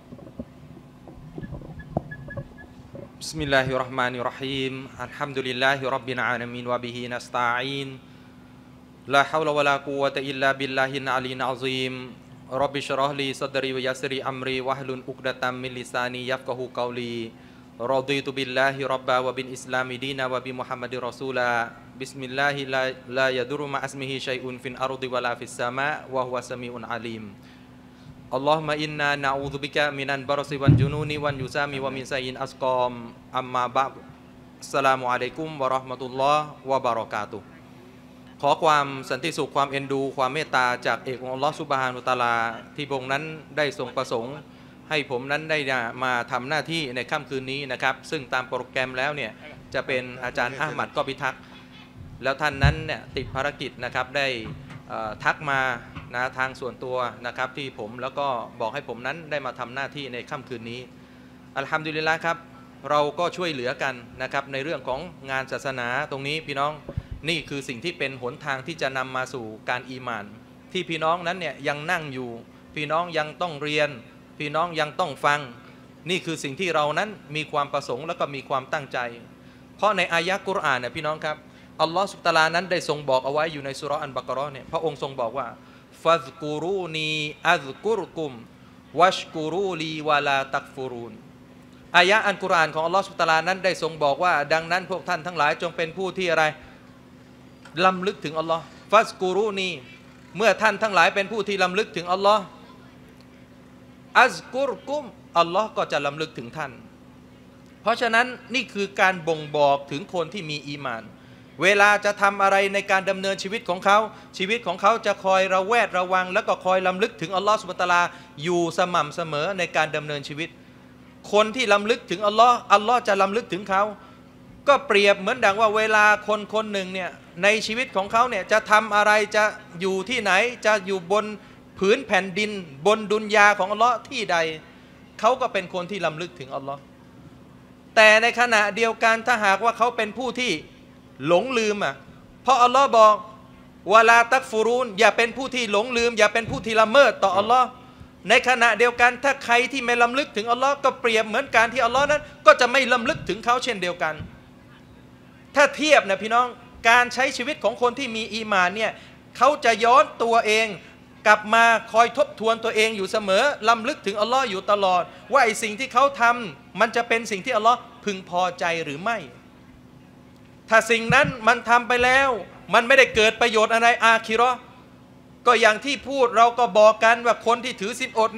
บิสมิลลาฮิรเราะห์มานิรเราะฮีมอัลฮัมดุลิลลาฮิร็อบบิลอาลามีนวะบิฮินัสตะอีนลาฮาวละวะลากุวะตะอิลลาบิลลาฮิลอะลียลอะซีมรอบบิชรอฮลีซัดรีวะยัสรีอัมรีวะฮลุนอุกดะตัมมินลิซานียัฟกะฮูกอลีรอฎีตุบิลลาฮิร็อบบะวะบิลอิสลามิดีนะวะบิมุฮัมมัดรอซูลาบิสมิลลาฮิลาลายะดุรุมะอัสมิฮิชัยอุนฟินอัรฎิวะลาฟิสซามาวะฮุวะซะมีอุนอะลีมอัลลอฮุมะอินนานะอูซุบิกะมินันบารซิวัลจุนูนีวันยุซามีวะมินไซอินอัสกอมอัมมาบะดอัสสลามุอะลัยกุมวะเราะห์มะตุลลอฮ์วะบะเราะกาตุฮ์ขอความสันติสุขความเอ็นดูความเมตตาจากเอกองค์อัลลอฮฺซุบฮานะฮูวะตะอาลาที่พระองค์นั้นได้ทรงประสงค์ให้ผมนั้นได้มาทำหน้าที่ในค่ำคืนนี้นะครับซึ่งตามโปรแกรมแล้วเนี่ยจะเป็นอาจารย์อะห์มัดก็พิทักษ์แล้วท่านนั้นเนี่ยติดภารกิจนะครับได้ทักมานะทางส่วนตัวนะครับที่ผมแล้วก็บอกให้ผมนั้นได้มาทำหน้าที่ในค่ำคืนนี้อัลฮัมดุลิลละห์ครับเราก็ช่วยเหลือกันนะครับในเรื่องของงานศาสนาตรงนี้พี่น้องนี่คือสิ่งที่เป็นหนทางที่จะนำมาสู่การอีหม่านที่พี่น้องนั้นเนี่ยยังนั่งอยู่พี่น้องยังต้องเรียนพี่น้องยังต้องฟังนี่คือสิ่งที่เรานั้นมีความประสงค์แล้วก็มีความตั้งใจเพราะในอายะห์กุรอานเนี่ยพี่น้องครับอัลลอฮฺซุบฮานะฮูวะตะอาลานั้นได้ทรงบอกเอาไว้อยู่ในซูเราะห์อัลบะเกาะเราะห์เนี่ยพระองค์ทรงบอกว่าฟัซกุรูนีอัซกุรกุมวัชกุรูลีวะลาตักฟุรูนอายะห์อัลกุรอานของอัลลอฮฺซุบฮานะฮูวะตะอาลานั้นได้ทรงบอกว่าดังนั้นพวกท่านทั้งหลายจงเป็นผู้ที่อะไรลำลึกถึงอัลลอฮ์ฟัสกูรูนีเมื่อท่านทั้งหลายเป็นผู้ที่ลำลึกถึงอัลลอฮ์อัซกุรกุมอัลลอฮ์ก็จะลำลึกถึงท่านเพราะฉะนั้นนี่คือการบ่งบอกถึงคนที่มีอีหม่านเวลาจะทำอะไรในการดำเนินชีวิตของเขาชีวิตของเขาจะคอยระแวดระวังแล้วก็คอยลำลึกถึงอัลลอฮ์ซุบฮานะฮูวะตะอาลาอยู่สม่ำเสมอในการดำเนินชีวิตคนที่ลำลึกถึงอัลลอฮ์อัลลอฮ์จะลำลึกถึงเขาก็เปรียบเหมือนดังว่าเวลาคนคนหนึ่งเนี่ยในชีวิตของเขาเนี่ยจะทำอะไรจะอยู่ที่ไหนจะอยู่บนผืนแผ่นดินบนดุนยาของอัลลอฮ์ที่ใดเขาก็เป็นคนที่ลำลึกถึงอัลลอฮ์แต่ในขณะเดียวกันถ้าหากว่าเขาเป็นผู้ที่หลงลืมอ่ะเพราะอัลลอฮ์บอกวะลาตักฟุรูนอย่าเป็นผู้ที่หลงลืมอย่าเป็นผู้ที่ละเมิดต่ออัลลอฮ์ในขณะเดียวกันถ้าใครที่ไม่ลำลึกถึงอัลลอฮ์ก็เปรียบเหมือนการที่อัลลอฮ์นั้นก็จะไม่ลำลึกถึงเขาเช่นเดียวกันถ้าเทียบนะพี่น้องการใช้ชีวิตของคนที่มีอีหม่านเนี่ยเขาจะย้อนตัวเองกลับมาคอยทบทวนตัวเองอยู่เสมอลำลึกถึงอัลลอฮ์อยู่ตลอดว่าไอ้สิ่งที่เขาทำมันจะเป็นสิ่งที่อัลลอฮ์พึงพอใจหรือไม่ถ้าสิ่งนั้นมันทำไปแล้วมันไม่ได้เกิดประโยชน์อะไรอาคิเราะห์ก็อย่างที่พูดเราก็บอกกันว่าคนที่ถือศีลอดเนี่ย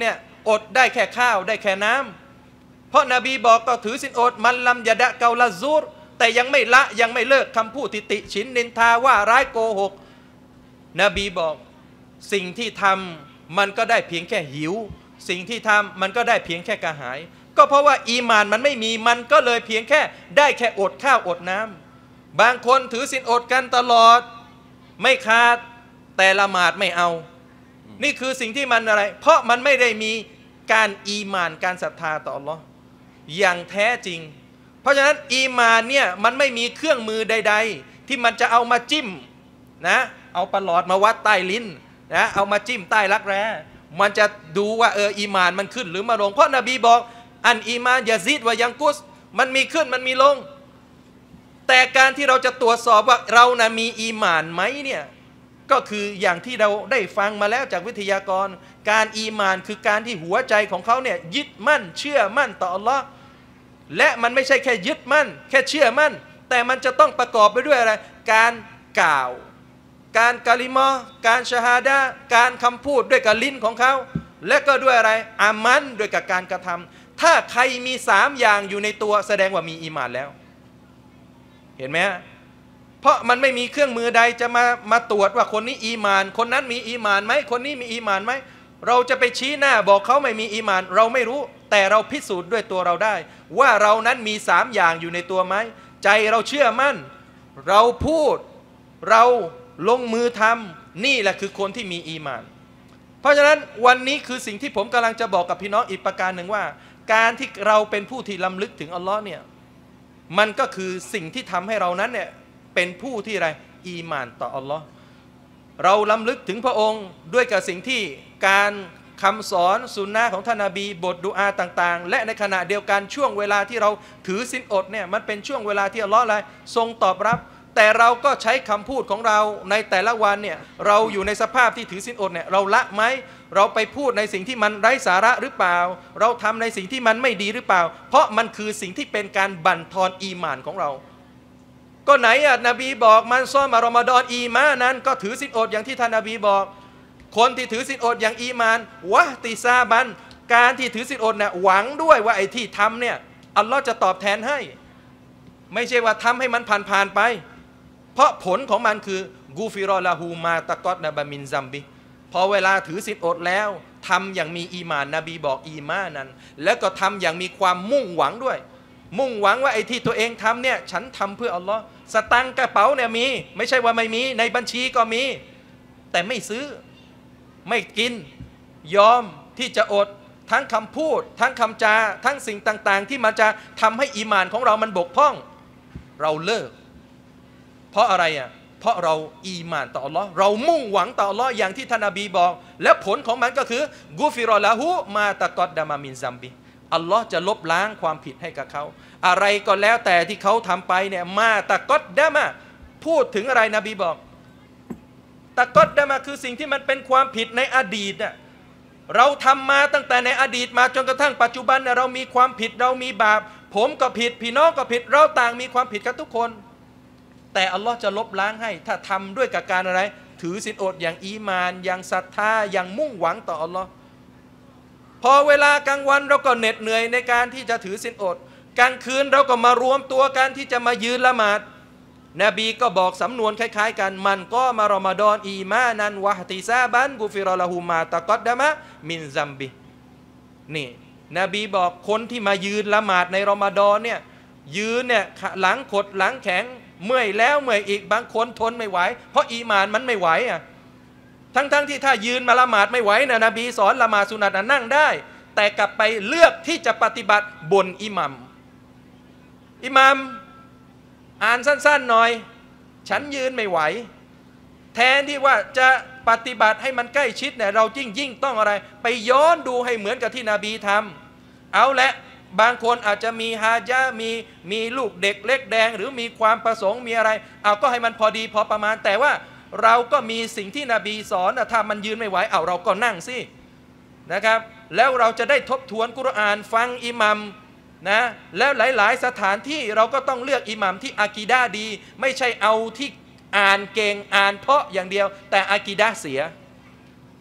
อดได้แค่ข้าวได้แค่น้ำเพราะนบีบอกก็ถือศีลอดมันลำยะดะเกาละซูรแต่ยังไม่ละยังไม่เลิกคำพูดติติฉินนินทาว่าร้ายโกหกนบีบอกสิ่งที่ทำมันก็ได้เพียงแค่หิวสิ่งที่ทำมันก็ได้เพียงแค่กระหายก็เพราะว่าอีมานมันไม่มีมันก็เลยเพียงแค่ได้แค่อดข้าวอดน้ำบางคนถือศีลอดกันตลอดไม่ขาดแต่ละหมาดไม่เอานี่คือสิ่งที่มันอะไรเพราะมันไม่ได้มีการอีมานการศรัทธาต่ออัลเลาะห์อย่างแท้จริงเพราะฉะนั้นอีมานเนี่ยมันไม่มีเครื่องมือใดๆที่มันจะเอามาจิ้มนะเอาปลอดมาวัดใต้ลิ้นนะเอามาจิ้มใต้รักแร้มันจะดูว่าเอออีมานมันขึ้นหรือมาลงเพราะนบีบอกอันอีมานยาซิดวะยังกุสมันมีขึ้นมันมีลงแต่การที่เราจะตรวจสอบว่าเรานะมีอีมานไหมเนี่ยก็คืออย่างที่เราได้ฟังมาแล้วจากวิทยากรการอีมานคือการที่หัวใจของเขาเนี่ยยึดมั่นเชื่อมั่นต่ออัลลอฮ์และมันไม่ใช่แค่ยึดมั่นแค่เชื่อมั่นแต่มันจะต้องประกอบไปด้วยอะไรการกล่าวการกะลิมะการชะฮาดะห์การคำพูดด้วยกับลิ้นของเขาและก็ด้วยอะไรอามันด้วยกับการกระทำถ้าใครมีสามอย่างอยู่ในตัวแสดงว่ามีอีหม่านแล้วเห็นไหมฮะเพราะมันไม่มีเครื่องมือใดจะมามาตรวจว่าคนนี้อีหม่านคนนั้นมีอีหม่านไหมคนนี้มีอีหม่านไหมเราจะไปชี้หน้าบอกเขาไม่มีอีหม่านเราไม่รู้แต่เราพิสูจน์ด้วยตัวเราได้ว่าเรานั้นมีสามอย่างอยู่ในตัวไหมใจเราเชื่อมั่นเราพูดเราลงมือทำนี่แหละคือคนที่มีอีหม่านเพราะฉะนั้นวันนี้คือสิ่งที่ผมกำลังจะบอกกับพี่น้องอีกประการหนึ่งว่าการที่เราเป็นผู้ที่ล้ำลึกถึงอัลลอฮ์เนี่ยมันก็คือสิ่งที่ทำให้เรานั้นเนี่ยเป็นผู้ที่อะไรอีหม่านต่ออัลลอฮ์เราล้ำลึกถึงพระองค์ด้วยกับสิ่งที่การคำสอนสุนนะของท่านนบีบทดุอาต่างๆและในขณะเดียวกันช่วงเวลาที่เราถือศีลอดเนี่ยมันเป็นช่วงเวลาที่อัลลอฮ์อะไรทรงตอบรับแต่เราก็ใช้คำพูดของเราในแต่ละวันเนี่ยเราอยู่ในสภาพที่ถือศีลอดเนี่ยเราละไหมเราไปพูดในสิ่งที่มันไร้สาระหรือเปล่าเราทำในสิ่งที่มันไม่ดีหรือเปล่าเพราะมันคือสิ่งที่เป็นการบั่นทอนอีหม่านของเราก็ไหนอ่ะนบีบอกมันซ้อมมารอมฎอนอีมานั้นก็ถือศีลอดอย่างที่ท่านนบีบอกคนที่ถือศีลอดอย่างอีมานวะติซาบันการที่ถือศีลอดเนี่ยหวังด้วยว่าไอ้ที่ทำเนี่ยอัลลอฮ์จะตอบแทนให้ไม่ใช่ว่าทำให้มันผ่านๆไปเพราะผลของมันคือกูฟิรอลาฮูมาตะกอดนะบะมินซัมบิพอเวลาถือศีลอดแล้วทำอย่างมีอีมานนบีบอกอีมานั้นแล้วก็ทำอย่างมีความมุ่งหวังด้วยมุ่งหวังว่าไอ้ที่ตัวเองทำเนี่ยฉันทำเพื่ออัลลอฮ์สตังค์กระเป๋าเนี่ยมีไม่ใช่ว่าไม่มีในบัญชีก็มีแต่ไม่ซื้อไม่กินยอมที่จะอดทั้งคำพูดทั้งคำจาทั้งสิ่งต่างๆที่มันจะทำให้อีหม่านของเรามันบกพร่องเราเลิกเพราะอะไรอ่ะเพราะเราอีหม่านต่ออัลลอฮ์เรามุ่งหวังต่ออัลลอฮ์อย่างที่ท่านนบีบอกและผลของมันก็คือกูฟิรอละหูมาตะกอดดามามินซัมบิอัลลอฮ์จะลบล้างความผิดให้กับเขาอะไรก็แล้วแต่ที่เขาทำไปเนี่ยมาตะกอดดามาพูดถึงอะไรนบีบอกตะกอดดามาคือสิ่งที่มันเป็นความผิดในอดีตน่ะเราทำมาตั้งแต่ในอดีตมาจนกระทั่งปัจจุบันเนี่ยเรามีความผิดเรามีบาปผมก็ผิดพี่น้องก็ผิดเราต่างมีความผิดกันทุกคนแต่อัลลอฮ์จะลบล้างให้ถ้าทำด้วยกับการอะไรถือศีลอดอย่างอีมานอย่างศรัทธาอย่างมุ่งหวังต่ออัลลอฮ์พอเวลากลางวันเราก็เหน็ดเหนื่อยในการที่จะถือศีลอดกลางคืนเราก็มารวมตัวกันที่จะมายืนละหมาดนบีก็บอกสำนวนคล้ายๆกันมันก็มารอมฎอนอีมานันวะฮติซาบันกุฟิรอละฮูมาตะกอดดะมะมินซัมบินี่นบีบอกคนที่มายืนละหมาดในรอมฎอนเนี่ยยืนเนี่ยหลังขดหลังแข็งเมื่อยแล้วเมื่อยอีกบางคนทนไม่ไหวเพราะอีมานมันไม่ไหวอ่ะทั้งๆ ท, ที่ถ้ายืนมาละหมาดไม่ไหวนะนบีสอนละหมาดสุนัตนั่งได้แต่กลับไปเลือกที่จะปฏิบัติบนอิหมัมอิหมัมอ่านสั้นๆหน่อยฉันยืนไม่ไหวแทนที่ว่าจะปฏิบัติให้มันใกล้ชิดเนี่ยเรายิ่งยิ่งต้องอะไรไปย้อนดูให้เหมือนกับที่นบีทำเอาละบางคนอาจจะมีฮาญะมีมีลูกเด็กเล็กแดงหรือมีความประสงค์มีอะไรเอาก็ให้มันพอดีพอประมาณแต่ว่าเราก็มีสิ่งที่นบีสอนถ้ามันยืนไม่ไหวเอาเราก็นั่งสินะครับแล้วเราจะได้ทบทวนกุรอานฟังอิหมัมนะแล้วหลายๆสถานที่เราก็ต้องเลือกอิหมัมที่อากีดะห์ดีไม่ใช่เอาที่อ่านเก่งอ่านเพาะอย่างเดียวแต่อากีดะห์เสียเพ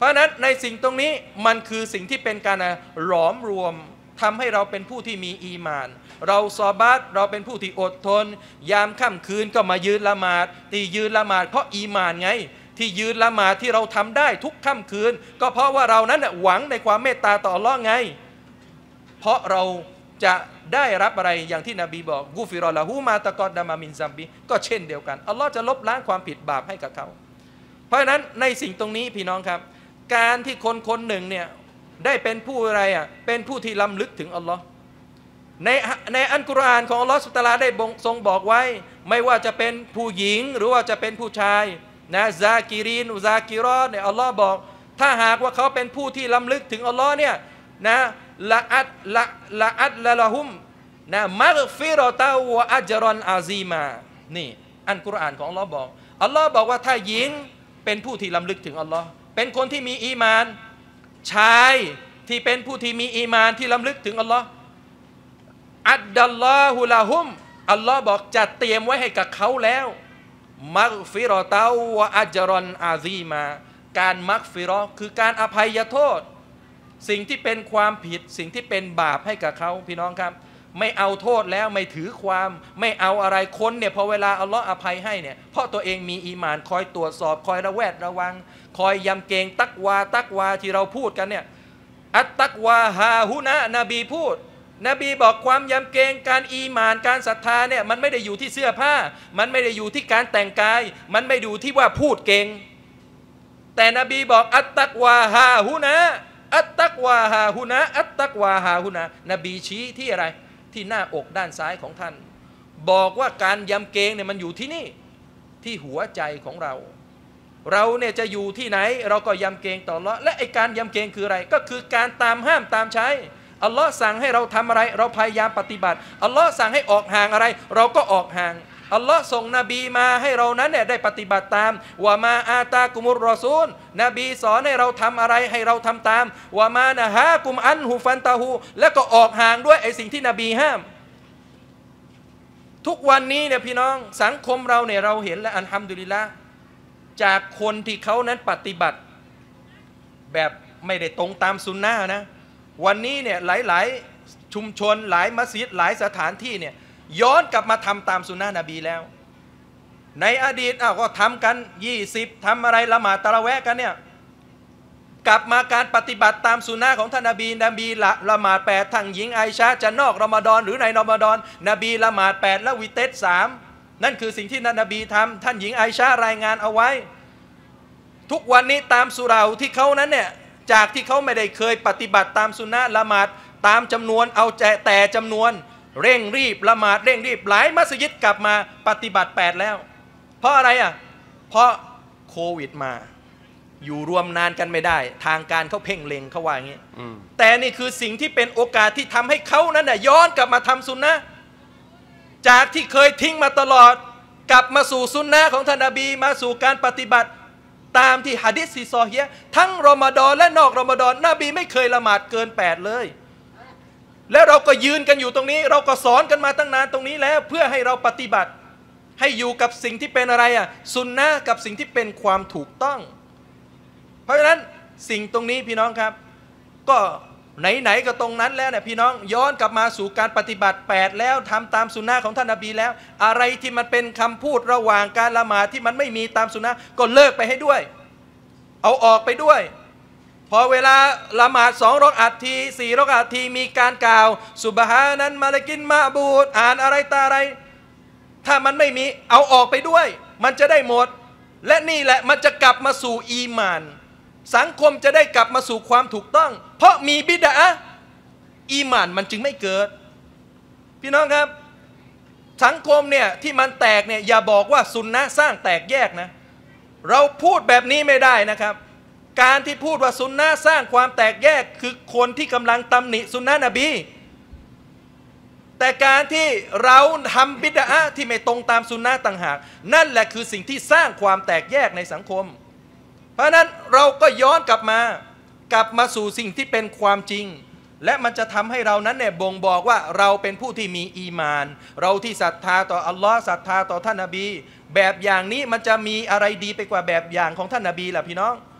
ราะฉะนั้นในสิ่งตรงนี้มันคือสิ่งที่เป็นการหลอมรวมทำให้เราเป็นผู้ที่มีอีมานเราซอบัตเราเป็นผู้ที่อดทนยามค่ำคืนก็มายืนละหมาดที่ยืนละหมาดเพราะอีมานไงที่ยืนละหมาดที่เราทำได้ทุกค่ำคืนก็เพราะว่าเรานั้นหวังในความเมตตาต่ออัลเลาะห์ไงเพราะเราจะได้รับอะไรอย่างที่นบีบอกกูฟิรอละฮูมาตะกอดดามามินซัมบีก็เช่นเดียวกันอัลลอฮ์จะลบล้างความผิดบาปให้กับเขาเพราะฉะนั้นในสิ่งตรงนี้พี่น้องครับการที่คนคนหนึ่งเนี่ยได้เป็นผู้อะไรอ่ะเป็นผู้ที่ล้ำลึกถึงอัลลอฮ์ในในอัลกุรอานของอัลลอฮ์ซุบฮานะฮูวะตะอาลาได้ทรงบอกไว้ไม่ว่าจะเป็นผู้หญิงหรือว่าจะเป็นผู้ชายนะซากิรินซากิรอเนี่ยอัลลอฮ์บอกถ้าหากว่าเขาเป็นผู้ที่ล้ำลึกถึงอัลลอฮ์เนี่ยนะละอัดละละอัดละละหุมนะมักฟิรอตาวะอัจรอนอาซีมานี่อัลกุรอานของอัลลอฮ์บอกอัลลอฮ์บอกว่าถ้าหญิงเป็นผู้ที่ล้ำลึกถึงอัลลอฮ์เป็นคนที่มีอีมานชายที่เป็นผู้ที่มีอีมานที่ล้ำลึกถึงอัลลอฮ์อัดดัลลอฮุละหุมอัลลอฮ์บอกจัดเตรียมไว้ให้กับเขาแล้วมักฟิรอตาวะอัจรอนอาซีมาการมักฟิรอคือการอภัยโทษสิ่งที่เป็นความผิดสิ่งที่เป็นบาปให้กับเขาพี่น้องครับไม่เอาโทษแล้วไม่ถือความไม่เอาอะไรคนเนี่ยพอเวลาอัลลอฮ์อภัยให้เนี่ยเพราะตัวเองมีอีหม่านคอยตรวจสอบคอยระแวดระวังคอยยำเกรงตักวาตักวาที่เราพูดกันเนี่ยอัตตักวาฮาฮุนะนบีพูดนบีบอกความยำเกรงการอีหม่านการศรัทธาเนี่ยมันไม่ได้อยู่ที่เสื้อผ้ามันไม่ได้อยู่ที่การแต่งกายมันไม่ได้อยู่ที่ว่าพูดเก่งแต่นบีบอกอัตตักวาฮาฮุนะอัตตักวาฮาฮุนะอัตตักวาฮาฮุนะนบีชี้ที่อะไรที่หน้าอกด้านซ้ายของท่านบอกว่าการยำเกรงเนี่ยมันอยู่ที่นี่ที่หัวใจของเราเราเนี่ยจะอยู่ที่ไหนเราก็ยำเกรงต่ออัลเลาะห์และไอการยำเกรงคืออะไรก็คือการตามห้ามตามใช้อัลลอฮ์สั่งให้เราทำอะไรเราพยายามปฏิบัติอัลลอฮ์สั่งให้ออกห่างอะไรเราก็ออกห่างอัลลอฮ์ส่งนบีมาให้เรานั้นเนี่ยได้ปฏิบัติตามวะมาอาตากุมุรรอซูลนบีสอนให้เราทำอะไรให้เราทำตามวะมานะฮะกุมอันฮุฟันตาฮูแล้วก็ออกห่างด้วยไอสิ่งที่นบีห้ามทุกวันนี้เนี่ยพี่น้องสังคมเราเนี่ยเราเห็นและอัลฮัมดุลิลละห์จากคนที่เขานั้นปฏิบัติแบบไม่ได้ตรงตามสุนนะนะวันนี้เนี่ยหลายๆชุมชนหลายมัสยิดหลายสถานที่เนี่ยย้อนกลับมาทำตามสุนนะนบีแล้วในอดีตอ้าวก็ทำกันยี่สิบทำอะไรละหมาดตะเราะเวห์กันเนี่ยกลับมาการปฏิบัติตามสุนนะของท่านนบีนบีละละหมาดแปดทั้งหญิงไอชาจะนอกรอมฎอนหรือในรอมฎอนนบีละหมาดแปดและวิเตสสามนั่นคือสิ่งที่นบีทำท่านหญิงไอชารายงานเอาไว้ทุกวันนี้ตามสุเราที่เขานั้นเนี่ยจากที่เขาไม่ได้เคยปฏิบัติตามสุนนะละหมาดตามจำนวนเอาแต่จำนวนเร่งรีบละหมาดเร่งรีบหลายมัสยิดกลับมาปฏิบัติแปดแล้วเพราะอะไรอ่ะเพราะโควิดมาอยู่รวมนานกันไม่ได้ทางการเขาเพ่งเล็งเขาว่าอย่างนี้แต่นี่คือสิ่งที่เป็นโอกาสที่ทำให้เขานั้นน่ะย้อนกลับมาทำสุนนะจากที่เคยทิ้งมาตลอดกลับมาสู่สุนนะของท่านนบีมาสู่การปฏิบัติตามที่หะดีษซีซอฮีฮ์ทั้งรอมฎอนและนอกรอมฎอนนบีไม่เคยละหมาดเกินแปดเลยแล้วเราก็ยืนกันอยู่ตรงนี้เราก็สอนกันมาตั้งนานตรงนี้แล้วเพื่อให้เราปฏิบัติให้อยู่กับสิ่งที่เป็นอะไรอ่ะสุนนะกับสิ่งที่เป็นความถูกต้องเพราะฉะนั้นสิ่งตรงนี้พี่น้องครับก็ไหนๆก็ตรงนั้นแล้วเนี่ยพี่น้องย้อนกลับมาสู่การปฏิบัติแปดแล้วทำตามสุนนะของท่านนบีแล้วอะไรที่มันเป็นคำพูดระหว่างการละหมาดที่มันไม่มีตามสุนนะก็เลิกไปให้ด้วยเอาออกไปด้วยพอเวลาละหมาดสองรอกอัตทีสี่รอกอัตทีมีการกล่าวซุบฮานันมาลกินมาบูดอ่านอะไรตาอะไรถ้ามันไม่มีเอาออกไปด้วยมันจะได้หมดและนี่แหละมันจะกลับมาสู่อีมานสังคมจะได้กลับมาสู่ความถูกต้องเพราะมีบิดอะห์อีมานมันจึงไม่เกิดพี่น้องครับสังคมเนี่ยที่มันแตกเนี่ยอย่าบอกว่าซุนนะสร้างแตกแยกนะเราพูดแบบนี้ไม่ได้นะครับการที่พูดว่าซุนนะสร้างความแตกแยกคือคนที่กำลังตำหนิซุนนะนบีแต่การที่เราทำบิดอะห์ที่ไม่ตรงตามซุนนะต่างหากนั่นแหละคือสิ่งที่สร้างความแตกแยกในสังคมเพราะนั้นเราก็ย้อนกลับมากลับมาสู่สิ่งที่เป็นความจริงและมันจะทำให้เรานั้นเนี่ยบ่งบอกว่าเราเป็นผู้ที่มีอีมานเราที่ศรัทธาต่ออัลลอฮ์ศรัทธาต่อท่านนบีแบบอย่างนี้มันจะมีอะไรดีไปกว่าแบบอย่างของท่านนบีล่ะพี่น้อง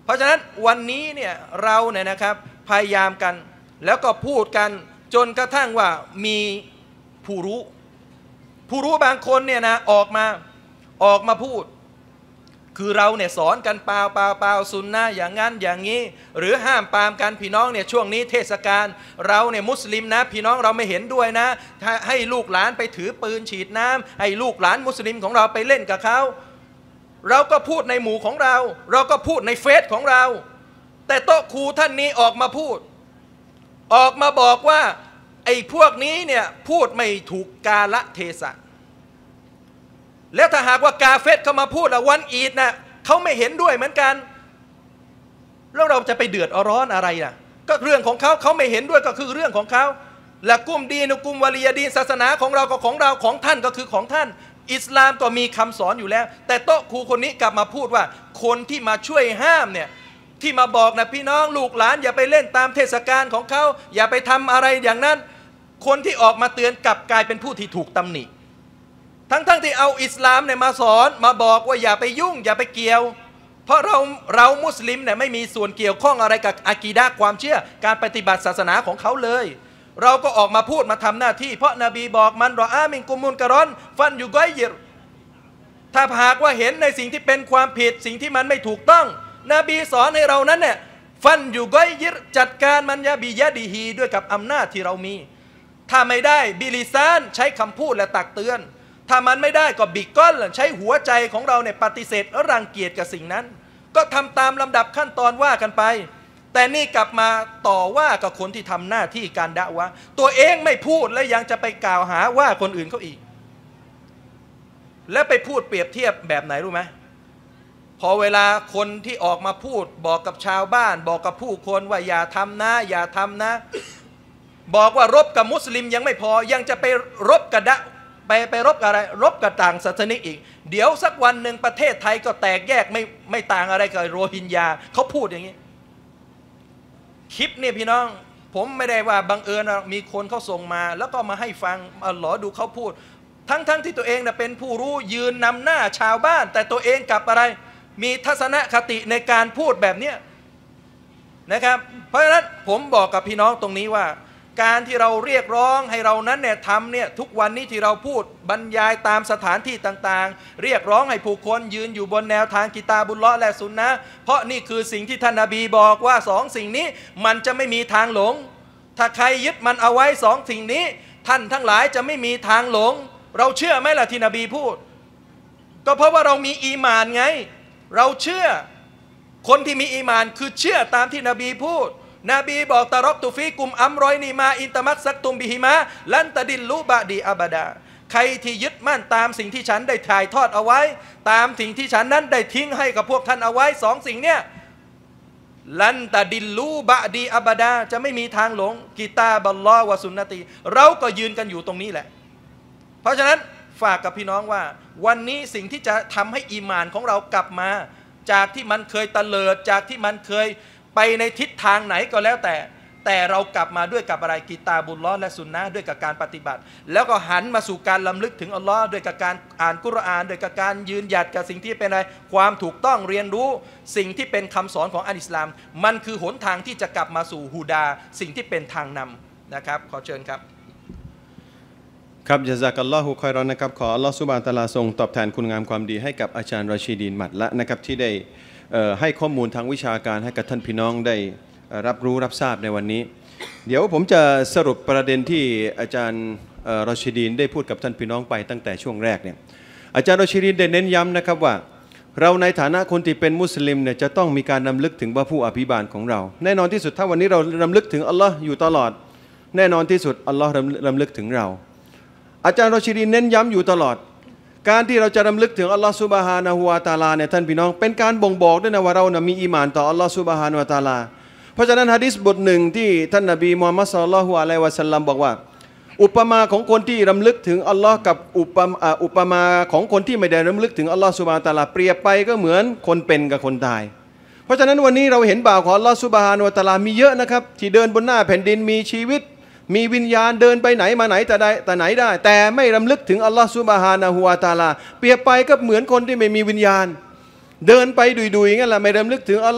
เพราะฉะนั้นวันนี้เนี่ยเราเนี่ยนะครับพยายามกันแล้วก็พูดกันจนกระทั่งว่ามีผู้รู้ผู้รู้บางคนเนี่ยนะออกมาออกมาพูดคือเราเนี่ยสอนกันเปล่าเปล่าเปล่าซุนนะอย่างนั้นอย่างนี้หรือห้ามปรามกันพี่น้องเนี่ยช่วงนี้เทศกาลเราเนี่ยมุสลิมนะพี่น้องเราไม่เห็นด้วยนะให้ลูกหลานไปถือปืนฉีดน้ำให้ลูกหลานมุสลิมของเราไปเล่นกับเขาเราก็พูดในหมู่ของเราเราก็พูดในเฟซของเราแต่โต๊ะครูท่านนี้ออกมาพูดออกมาบอกว่าไอ้พวกนี้เนี่ยพูดไม่ถูกกาลเทศะแล้วถ้าหากว่ากาเฟตเขามาพูดอะวันอีดนะเขาไม่เห็นด้วยเหมือนกันแล้วเราจะไปเดือดร้อนอะไรล่ะก็เรื่องของเขาเขาไม่เห็นด้วยก็คือเรื่องของเขาและกุมดีนกุมวลียดีนศาสนาของเราก็ของเราของท่านก็คือของท่านอิสลามก็มีคำสอนอยู่แล้วแต่โต๊ะครูคนนี้กลับมาพูดว่าคนที่มาช่วยห้ามเนี่ยที่มาบอกนะพี่น้องลูกหลานอย่าไปเล่นตามเทศกาลของเขาอย่าไปทำอะไรอย่างนั้นคนที่ออกมาเตือนกลับกลายเป็นผู้ที่ถูกตำหนิทั้งๆ ท, ที่เอาอิสลามเนี่ยมาสอนมาบอกว่าอย่าไปยุ่งอย่าไปเกี่ยวเพราะเราเรามุสลิมเนี่ยไม่มีส่วนเกี่ยวข้องอะไรกับอากีดะห์ความเชื่อการปฏิบัติศาสนาของเขาเลยเราก็ออกมาพูดมาทำหน้าที่เพราะนบีบอกมันรออามินกุมุนกะรอนฟันอยู่ก้อยยิรถ้าหากว่าเห็นในสิ่งที่เป็นความผิดสิ่งที่มันไม่ถูกต้องนบีสอนให้เรานั้นเนี่ยฟันอยู่ก้อยยิรจัดการมันยาบียะดีฮีด้วยกับอำนาจที่เรามีถ้าไม่ได้บิลิซานใช้คำพูดและตักเตือนถ้ามันไม่ได้ก็บิกก้อนใช้หัวใจของเราเนี่ยปฏิเสธและรังเกียจกับสิ่งนั้นก็ทำตามลำดับขั้นตอนว่ากันไปแต่นี่กลับมาต่อว่ากับคนที่ทำหน้าที่การดะวะตัวเองไม่พูดและยังจะไปกล่าวหาว่าคนอื่นเขาอีกแล้วไปพูดเปรียบเทียบแบบไหนรู้ไหมพอเวลาคนที่ออกมาพูดบอกกับชาวบ้านบอกกับผู้คนว่าอย่าทำนะอย่าทำนะบอกว่ารบกับมุสลิมยังไม่พอยังจะไปรบกับดะไปไปรบกับอะไรรบกับต่างศาสนิกอีกเดี๋ยวสักวันหนึ่งประเทศไทยก็แตกแยกไม่ไม่ต่างอะไรกับโรฮิงญาเขาพูดอย่างนี้คลิปนี่พี่น้องผมไม่ได้ว่าบังเอิญมีคนเขาส่งมาแล้วก็มาให้ฟังอัลลอฮ์ดูเขาพูดทั้งๆ ท, ที่ตัวเองนะเป็นผู้รู้ยืนนำหน้าชาวบ้านแต่ตัวเองกลับอะไรมีทัศนคติในการพูดแบบนี้นะครับเพราะฉะนั้นผมบอกกับพี่น้องตรงนี้ว่าการที่เราเรียกร้องให้เรานั้นเนี่ยทำเนี่ยทุกวันนี้ที่เราพูดบรรยายตามสถานที่ต่างๆเรียกร้องให้ผู้คนยืนอยู่บนแนวทางกิตาบุลเลาะห์และซุนนะห์เพราะนี่คือสิ่งที่ท่านนบีบอกว่าสองสิ่งนี้มันจะไม่มีทางหลงถ้าใครยึดมันเอาไว้สองสิ่งนี้ท่านทั้งหลายจะไม่มีทางหลงเราเชื่อไหมล่ะที่นบีพูดก็เพราะว่าเรามีอีหม่านไงเราเชื่อคนที่มีอีหม่านคือเชื่อตามที่นบีพูดนบีบอกตะรอกตุฟีกุมอัมรอยนีมาอินตมักซักตุมบิฮิมาลันตะดินลูบะดีอับดาใครที่ยึดมั่นตามสิ่งที่ฉันได้ถ่ายทอดเอาไว้ตามสิ่งที่ฉันนั้นได้ทิ้งให้กับพวกท่านเอาไว้สองสิ่งเนี้ยลันตะดินลูบะดีอับดาจะไม่มีทางหลงกิตาบัลลอฮ์วะซุนนะตีเราก็ยืนกันอยู่ตรงนี้แหละเพราะฉะนั้นฝากกับพี่น้องว่าวันนี้สิ่งที่จะทำให้อีหม่านของเรากลับมาจากที่มันเคยตะเลิดจากที่มันเคยไปในทิศทางไหนก็แล้วแต่แต่เรากลับมาด้วยกับอะไรกิตาบุลลอฮ์และซุนนะห์ด้วยกับการปฏิบัติแล้วก็หันมาสู่การลำลึกถึงอัลลอฮ์ด้วยกับการอ่านกุรอานด้วยกับการยืนหยัดกับสิ่งที่เป็นอะไรความถูกต้องเรียนรู้สิ่งที่เป็นคำสอนของอัลอิสลามมันคือหนทางที่จะกลับมาสู่ฮูดาสิ่งที่เป็นทางนำนะครับขอเชิญครับครับญะซากัลลอฮุคอยรอนนะครับขออัลลอฮฺซุบฮานะฮูวะตะอาลาทรงตอบแทนคุณงามความดีให้กับอาจารย์รอชีดีนหมัดละนะครับที่ได้ให้ข้อมูลทางวิชาการให้กับท่านพี่น้องได้รับรู้รับทราบในวันนี้เดี๋ยวผมจะสรุปประเด็นที่อาจารย์รอชีดีนได้พูดกับท่านพี่น้องไปตั้งแต่ช่วงแรกเนี่ยอาจารย์รอชีดีนได้เน้นย้ำนะครับว่าเราในฐานะคนที่เป็นมุสลิมเนี่ยจะต้องมีการรำลึกถึงพระผู้อภิบาลของเราแน่นอนที่สุดถ้าวันนี้เรารำลึกถึงอัลลอฮ์อยู่ตลอดแน่นอนที่สุดอัลลอฮ์รำลึกถึงเราอาจารย์รอชีดีนเน้นย้ำอยู่ตลอดการที่เราจะรำลึกถึงอัลลอฮฺซุบฮานะฮูวะตะอาลาเนี่ยท่านพี่น้องเป็นการบ่งบอกด้วยนะว่าเรานะมีอีหม่านต่ออัลลอฮฺซุบฮานะฮูวะตะอาลาเพราะฉะนั้นหะดีษบทหนึ่งที่ท่านนบีมุฮัมมัดศ็อลลัลลอฮุอะลัยฮิวะซัลลัมบอกว่าอุปมาของคนที่รำลึกถึงอัลลอฮ์กับอุปมาอุปมาของคนที่ไม่ได้รำลึกถึงอัลลอฮฺซุบฮานะฮูวะตะอาลาเปรียบไปก็เหมือนคนเป็นกับคนตายเพราะฉะนั้นวันนี้เราเห็นบ่าวของอัลลอฮฺซุบฮานะฮูวะตะอาลามีเยอะนะครับที่เดินบนหน้าแผ่นดินมีชีวิตมีวิญญาณเดินไปไหนมาไหนแต่ใดแต่ไหนได้แต่ไม่รำลึกถึงอัลลอฮฺซุบฮานะฮูวะตะอาลาเปรียบไปก็เหมือนคนที่ไม่มีวิญญาณเดินไปดุยๆงั้นแหละไม่รำลึกถึงอัลลอฮ์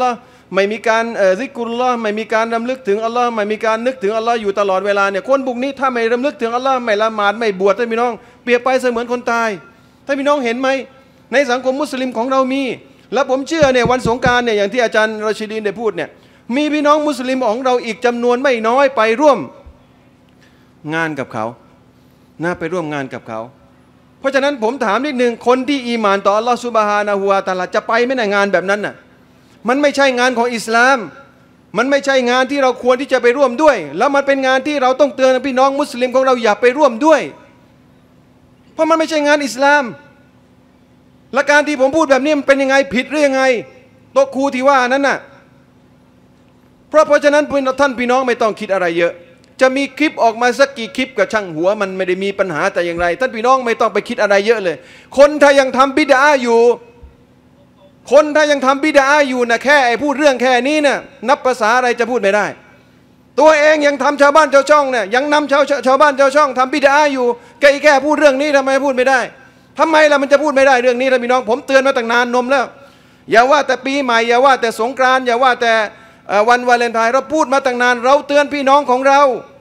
ไม่มีการเอ่อซิกรุลลอฮ์ไม่มีการรำลึกถึงอัลลอฮ์ไม่มีการนึกถึงอัลลอฮ์อยู่ตลอดเวลาเนี่ยคนพวกนี้ถ้าไม่รำลึกถึงอัลลอฮ์ไม่ละหมาดไม่บวชท่านพี่น้องเปรียบไปเสมือนคนตายท่านพี่น้องเห็นไหมในสังคมมุสลิมของเรามีและผมเชื่อเนี่ยวันสงกรานต์เนี่ยอย่างที่อาจารย์รอชิดีนได้พูดเนี่ยมีพี่น้องมุสลิมของเราอีกจำนวนไม่น้อยไปร่วมงานกับเขาน่าไปร่วมงานกับเขาเพราะฉะนั้นผมถามนิดนึงคนที่อีหม่านต่ออัลลอฮฺซุบฮานะฮูวะตะอาลาจะไปไม่ในงานแบบนั้นน่ะมันไม่ใช่งานของอิสลามมันไม่ใช่งานที่เราควรที่จะไปร่วมด้วยแล้วมันเป็นงานที่เราต้องเตือนพี่น้องมุสลิมของเราอย่าไปร่วมด้วยเพราะมันไม่ใช่งานอิสลามและการที่ผมพูดแบบนี้มันเป็นยังไงผิดหรือยังไงโต๊ะครูที่ว่านั้นน่ะเพราะเพราะฉะนั้นท่านพี่น้องไม่ต้องคิดอะไรเยอะจะมีคลิปออกมาสักกี่คลิปกับช่างหัวมันไม่ได้มีปัญหาแต่อย่างไรท่านพี่น้องไม่ต้องไปคิดอะไรเยอะเลยคนถ้ายังทำบิดาอยู่คนถ้ายังทำบิดาอยู่นะแค่ไอ้พูดเรื่องแค่นี้นะนับภาษาอะไรจะพูดไม่ได้ตัวเองยังทำชาวบ้านชาวช่องเนี่ยยังนำชาวชาวบ้านชาวช่องทำบิดาอยู่แค่แค่พูดเรื่องนี้ทำไมพูดไม่ได้ทำไมล่ะมันจะพูดไม่ได้เรื่องนี้ท่านพี่น้องผมเตือนมาตั้งนานนมแล้วอย่าว่าแต่ปีใหม่อย่าว่าแต่สงกรานต์อย่าว่าแต่วันวาเลนไทน์เราพูดมาตั้งนานเราเตือนพี่น้องของเรา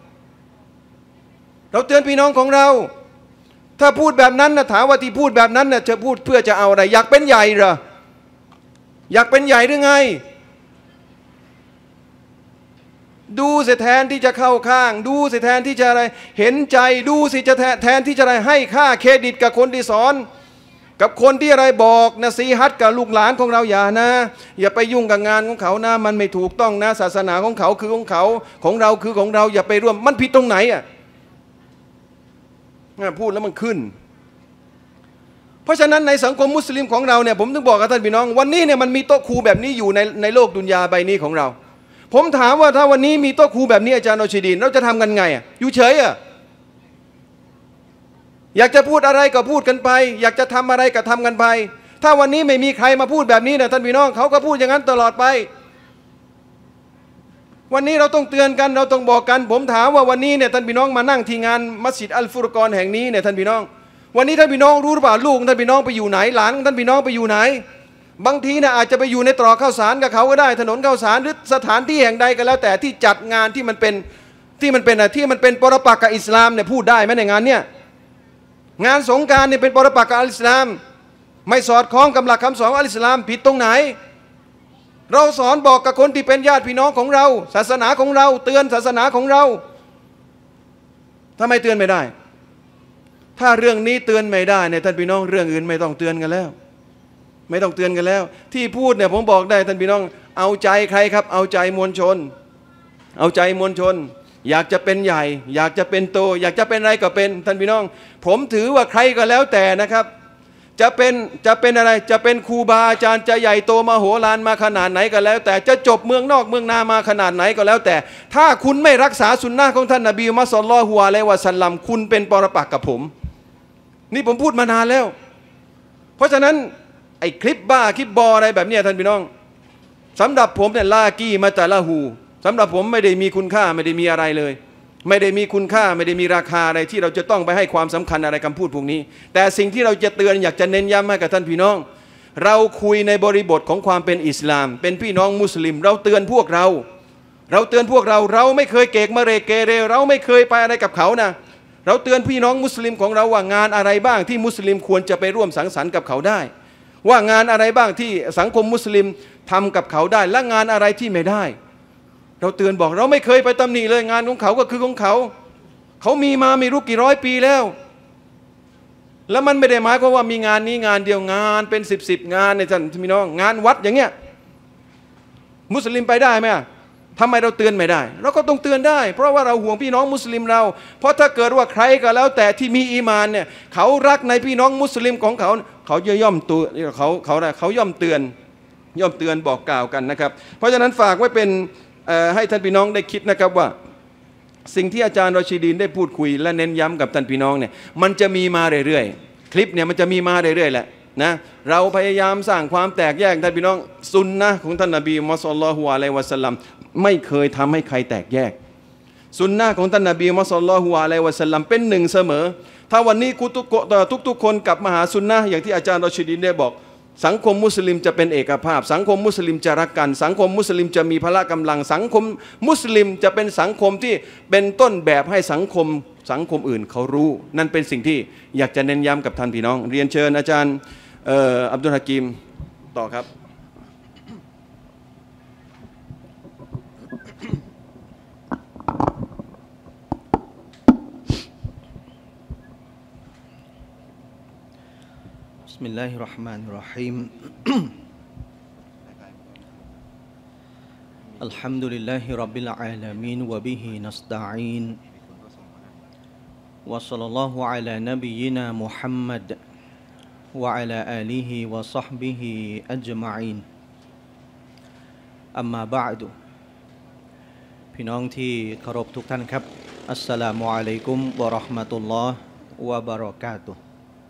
เราเตือนพี่น้องของเราถ้าพูดแบบนั้นนะถามว่าที่พูดแบบนั้นนะจะพูดเพื่อจะเอาอะไรอยากเป็นใหญ่เหรออยากเป็นใหญ่หรือไงดูสิแทนที่จะเข้าข้างดูสิแทนที่จะอะไรเห็นใจดูสิจะแทนที่จะอะไรให้ค่าเครดิตกับคนที่สอนกับคนที่อะไรบอกนะซีฮัตกับลูกหลานของเราอย่านะอย่าไปยุ่งกับงานของเขานะมันไม่ถูกต้องนะศาสนาของเขาคือของเขาของเราคือของเราอย่าไปร่วมมันผิดตรงไหนอ่ะพูดแล้วมันขึ้นเพราะฉะนั้นในสังคมมุสลิมของเราเนี่ยผมถึงบอกกับท่านพี่น้องวันนี้เนี่ยมันมีโต๊ะครูแบบนี้อยู่ในในโลกดุนยาใบนี้ของเราผมถามว่าถ้าวันนี้มีโต๊ะครูแบบนี้อาจารย์อัชดีนเราจะทำกันไงอ่ะอยู่เฉยอ่ะอยากจะพูดอะไรก็พูดกันไปอยากจะทำอะไรก็ทำกันไปถ้าวันนี้ไม่มีใครมาพูดแบบนี้นะท่านพี่น้องเขาก็พูดอย่างนั้นตลอดไปวันนี้เราต้องเตือนกันเราต้องบอกกันผมถามว่าวันนี้เนี่ยท่านพี่น้องมานั่งที่งานมัสยิดอัลฟุรกอนแห่งนี้เนี่ยท่านพี่น้องวันนี้ท่านพี่น้องรู้หรือเปล่าลูกท่านพี่น้องไปอยู่ไหนหลานท่านพี่น้องไปอยู่ไหนบางทีนะอาจจะไปอยู่ในตรอกข้าวสารกับเขาก็ได้ถนนข้าวสารหรือสถานที่แห่งใดก็แล้วแต่ที่จัดงานที่มันเป็นที่มันเป็นอะที่มันเป็นปรปักษ์กับอิสลามเนี่ยพูดได้ไหมในงานเนี่ยงานสงกรานต์เนี่ยเป็นปรปักษ์กับอิสลามไม่สอดคล้องกับหลักคำสอนของอิสลามผิดตรงไหนเราสอนบอกกับคนที่เป็นญาติพี่น้องของเราศาสนาของเราเตือนศาสนาของเราทำไมเตือนไม่ได้ถ้าเรื่องนี้เตือนไม่ได้เนี่ยท่านพี่น้องเรื่องอื่นไม่ต้องเตือนกันแล้วไม่ต้องเตือนกันแล้วที่พูดเนี่ยผมบอกได้ท่านพี่น้องเอาใจใครครับเอาใจมวลชนเอาใจมวลชนอยากจะเป็นใหญ่อยากจะเป็นโตอยากจะเป็นอะไรก็เป็นท่านพี่น้องผมถือว่าใครก็แล้วแต่นะครับจะเป็นจะเป็นอะไรจะเป็นครูบาอาจารย์จะใหญ่โตมโหฬารมาขนาดไหนก็แล้วแต่จะจบเมืองนอกเมืองนามาขนาดไหนก็แล้วแต่ถ้าคุณไม่รักษาสุนนะของท่านนบีมุฮัมมัดศ็อลลัลลอฮุอะลัยฮิวะซัลลัมคุณเป็นปรปักษ์กับผมนี่ผมพูดมานานแล้วเพราะฉะนั้นไอ้คลิปบ้าคลิปบออะไรแบบนี้ท่านพี่น้องสำหรับผมเนี่ยลากีมาตะละหูสำหรับผมไม่ได้มีคุณค่าไม่ได้มีอะไรเลยไม่ได้มีคุณค่าไม่ได้มีราคาอะไรที่เราจะต้องไปให้ความสำคัญอะไรคำพูดพวกนี้แต่สิ่งที่เราจะเตือนอยากจะเน้นย้ำให้กับท่านพี่น้องเราคุยในบริบทของความเป็นอิสลามเป็นพี่น้องมุสลิมเราเตือนพวกเราเราเตือนพวกเราเราไม่เคยเกกมะเรเกเรเราไม่เคยไปอะไรกับเขานะเราเตือนพี่น้องมุสลิมของเราว่างานอะไรบ้างที่มุสลิมควรจะไปร่วมสังสรรค์กับเขาได้ว่างานอะไรบ้างที่สังคมมุสลิมทำกับเขาได้และงานอะไรที่ไม่ได้เราเตือนบอกเราไม่เคยไปตำหนิเลยงานของเขาก็คือของเขาเขามีมาไม่รู้กี่ร้อยปีแล้วแล้วมันไม่ได้หมายความว่ามีงานนี้งานเดียวงานเป็นสิบสิบงานในท่านพี่น้องงานวัดอย่างเงี้ยมุสลิมไปได้ไหมทำไมเราเตือนไม่ได้เราก็ต้องเตือนได้เพราะว่าเราห่วงพี่น้องมุสลิมเราเพราะถ้าเกิดว่าใครก็แล้วแต่ที่มีอีมานเนี่ยเขารักในพี่น้องมุสลิมของเขาเขาจะย่อมตัวเขาเขาเขาย่อมเตือนย่อมเตือนบอกกล่าวกันนะครับเพราะฉะนั้นฝากไว้เป็นให้ท่านพี่น้องได้คิดนะครับว่าสิ่งที่อาจารย์รอชิดีนได้พูดคุยและเน้นย้ำกับท่านพี่น้องเนี่ยมันจะมีมาเรื่อยๆคลิปเนี่ยมันจะมีมาเรื่อยๆแหละนะเราพยายามสร้างความแตกแยกท่านพี่น้องซุนนะของท่านนบีมุฮัมมัดศ็อลลัลลอฮุอะลัยฮิวะซัลลัมไม่เคยทำให้ใครแตกแยกซุนนะของท่านนบีมุฮัมมัดศ็อลลัลลอฮุอะลัยฮิวะซัลลัมเป็นหนึ่งเสมอถ้าวันนี้ทุกทุกทุกคนกลับมาหาซุนนะอย่างที่อาจารย์รอชิดีนได้บอกสังคมมุสลิมจะเป็นเอกภาพสังคมมุสลิมจะรักกันสังคมมุสลิมจะมีพละกำลังสังคมมุสลิมจะเป็นสังคมที่เป็นต้นแบบให้สังคมสังคมอื่นเขารู้นั่นเป็นสิ่งที่อยากจะเน้นย้ำกับท่านพี่น้องเรียนเชิญอาจารย์เอ่ออับดุลฮะกีมต่อครับ بسم الله الرحمن الرحيم الحمد لله رب العالمين وبه نستعين وصلى الله على نبينا محمد وعلى آله وصحبه أجمعين أما بعد พี่น้องที่เคารพทุกท่านครับอัสสลามุอะลัยกุมวะเราะห์มะตุลลอฮ์วะบะเราะกาตุฮ์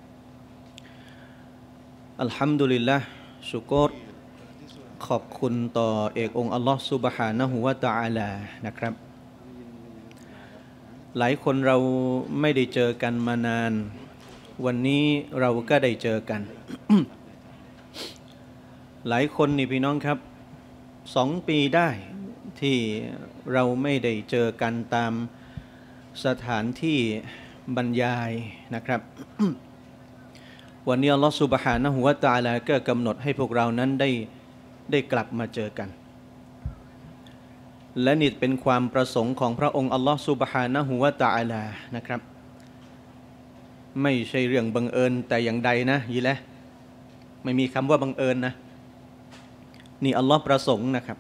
อัลฮัมดุลิลละห์ชุกรขอบคุณต่อเอกองค์อัลลอฮ์ซุบฮานะฮูวะตะอาลานะครับหลายคนเราไม่ได้เจอกันมานานวันนี้เราก็ได้เจอกัน หลายคนนี่พี่น้องครับสองปีได้ที่เราไม่ได้เจอกันตามสถานที่บรรยายนะครับ วันนี้อัลลอฮฺซุบฮานะฮูวะตะอาลาก็กำหนดให้พวกเรานั้นได้ได้กลับมาเจอกันและนี่เป็นความประสงค์ของพระองค์อัลลอฮฺซุบฮานะฮูวะตะอาลานะครับไม่ใช่เรื่องบังเอิญแต่อย่างใดนะยี่แหละไม่มีคำว่าบังเอิญนะนี่อัลลอฮฺประสงค์นะครับ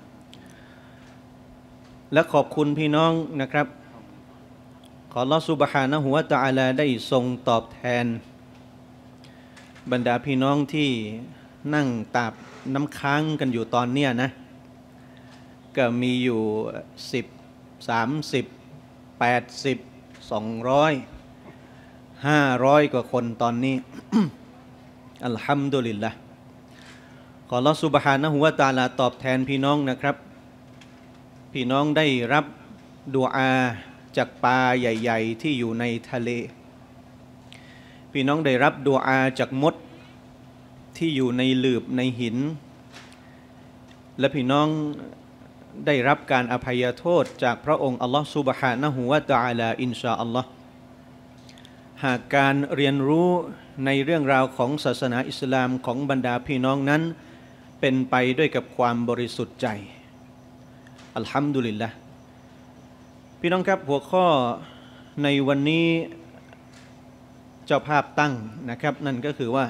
และขอบคุณพี่น้องนะครับขออัลลอฮฺซุบฮานะฮูวะตะอาลาได้ทรงตอบแทนบรรดาพี่น้องที่นั่งตาบน้ำค้างกันอยู่ตอนเนี้ยนะก็มีอยู่สิบสามสิบแปดสิบสองร้อยห้าร้อยกว่าคนตอนนี้ อัลฮัมดุลิลละขออัลเลาะห์ซุบฮานะฮูวะตะอาลาตอบแทนพี่น้องนะครับพี่น้องได้รับดุอาจากปลาใหญ่ๆที่อยู่ในทะเลพี่น้องได้รับดุอาจากมดที่อยู่ในหลืบในหินและพี่น้องได้รับการอภัยโทษจากพระองค์อัลลอฮฺซุบฮานะฮูวะตะอาลาอินชาอัลลอฮ์หากการเรียนรู้ในเรื่องราวของศาสนาอิสลามของบรรดาพี่น้องนั้นเป็นไปด้วยกับความบริสุทธิ์ใจอัลฮัมดุลิลละห์พี่น้องครับหัวข้อในวันนี้เจ้าภาพตั้งนะครับนั่นก็คือว่า